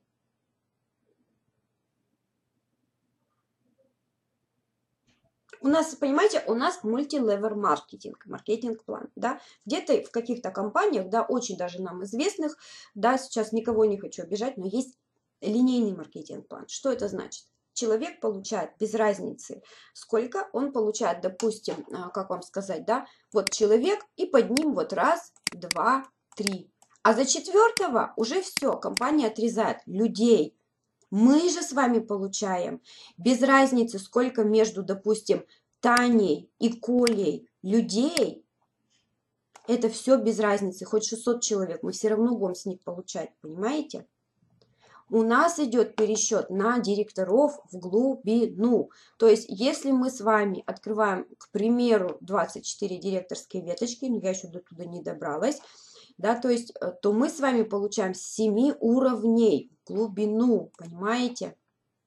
У нас, понимаете, у нас мультилевел маркетинг-план, да, где-то в каких-то компаниях, да, очень даже нам известных, да, сейчас никого не хочу обижать, но есть линейный маркетинг-план. Что это значит? Человек получает без разницы, сколько он получает, допустим, как вам сказать, да, вот человек и под ним вот раз, два, три. А за четвертого уже все, компания отрезает людей. Мы же с вами получаем без разницы, сколько между, допустим, Таней и Колей людей, это все без разницы, хоть 600 человек, мы все равно будем с них получать, понимаете? У нас идет пересчет на директоров в глубину. То есть, если мы с вами открываем, к примеру, 24 директорские веточки, но я еще до туда не добралась, да, то есть, то мы с вами получаем 7 уровней в глубину, понимаете?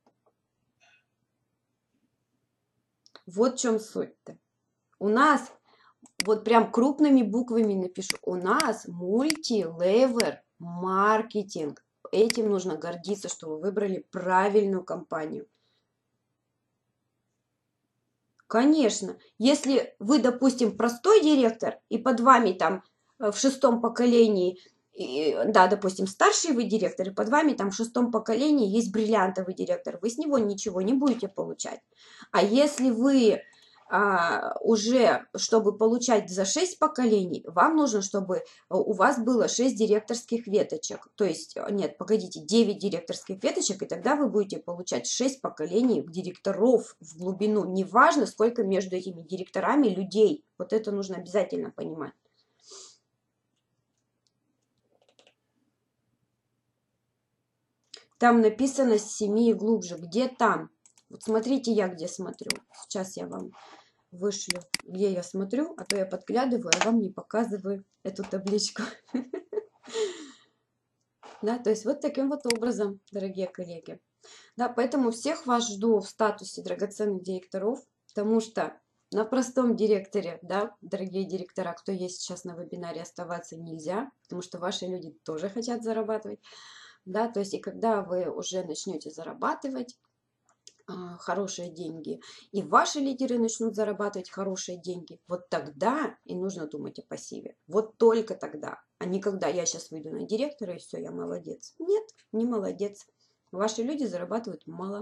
Вот в чем суть-то. У нас, вот прям крупными буквами напишу, у нас мультилевел маркетинг. Этим нужно гордиться, что вы выбрали правильную компанию. Конечно, если вы, допустим, простой директор, и под вами там в 6-м поколении, да, допустим, старший вы директор, и под вами там в 6-м поколении есть бриллиантовый директор, вы с него ничего не будете получать. А если вы уже, чтобы получать за 6 поколений, вам нужно, чтобы у вас было 6 директорских веточек. То есть, нет, погодите, 9 директорских веточек, и тогда вы будете получать 6 поколений директоров в глубину. Неважно, сколько между этими директорами людей. Вот это нужно обязательно понимать. Там написано с 7 и глубже. Где там? Вот смотрите, я где смотрю. Сейчас я вам вышлю, где я смотрю, а то я подглядываю, а вам не показываю эту табличку. Да, то есть вот таким вот образом, дорогие коллеги. Да, поэтому всех вас жду в статусе драгоценных директоров, потому что на простом директоре, да, дорогие директора, кто есть сейчас на вебинаре, оставаться нельзя, потому что ваши люди тоже хотят зарабатывать. Да, то есть и когда вы уже начнете зарабатывать хорошие деньги, и ваши лидеры начнут зарабатывать хорошие деньги, вот тогда и нужно думать о пассиве. Вот только тогда, а не когда я сейчас выйду на директора и все, я молодец. Нет, не молодец. Ваши люди зарабатывают мало.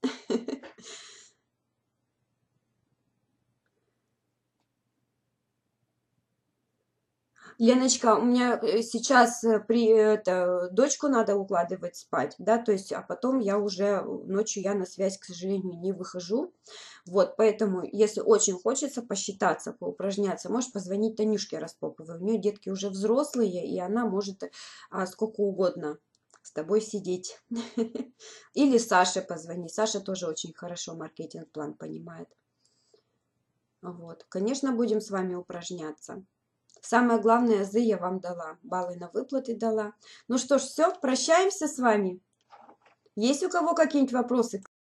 Леночка, у меня сейчас дочку надо укладывать спать, да, то есть, а потом я уже ночью я на связь, к сожалению, не выхожу. Вот, поэтому, если очень хочется посчитаться, поупражняться, можешь позвонить Танюшке Распоповой. У нее детки уже взрослые, и она может сколько угодно с тобой сидеть. Или Саше позвони. Саша тоже очень хорошо маркетинг-план понимает. Вот, конечно, будем с вами упражняться. Самое главное, азы я вам дала, баллы на выплаты дала. Ну что ж, все, прощаемся с вами. Есть у кого какие-нибудь вопросы?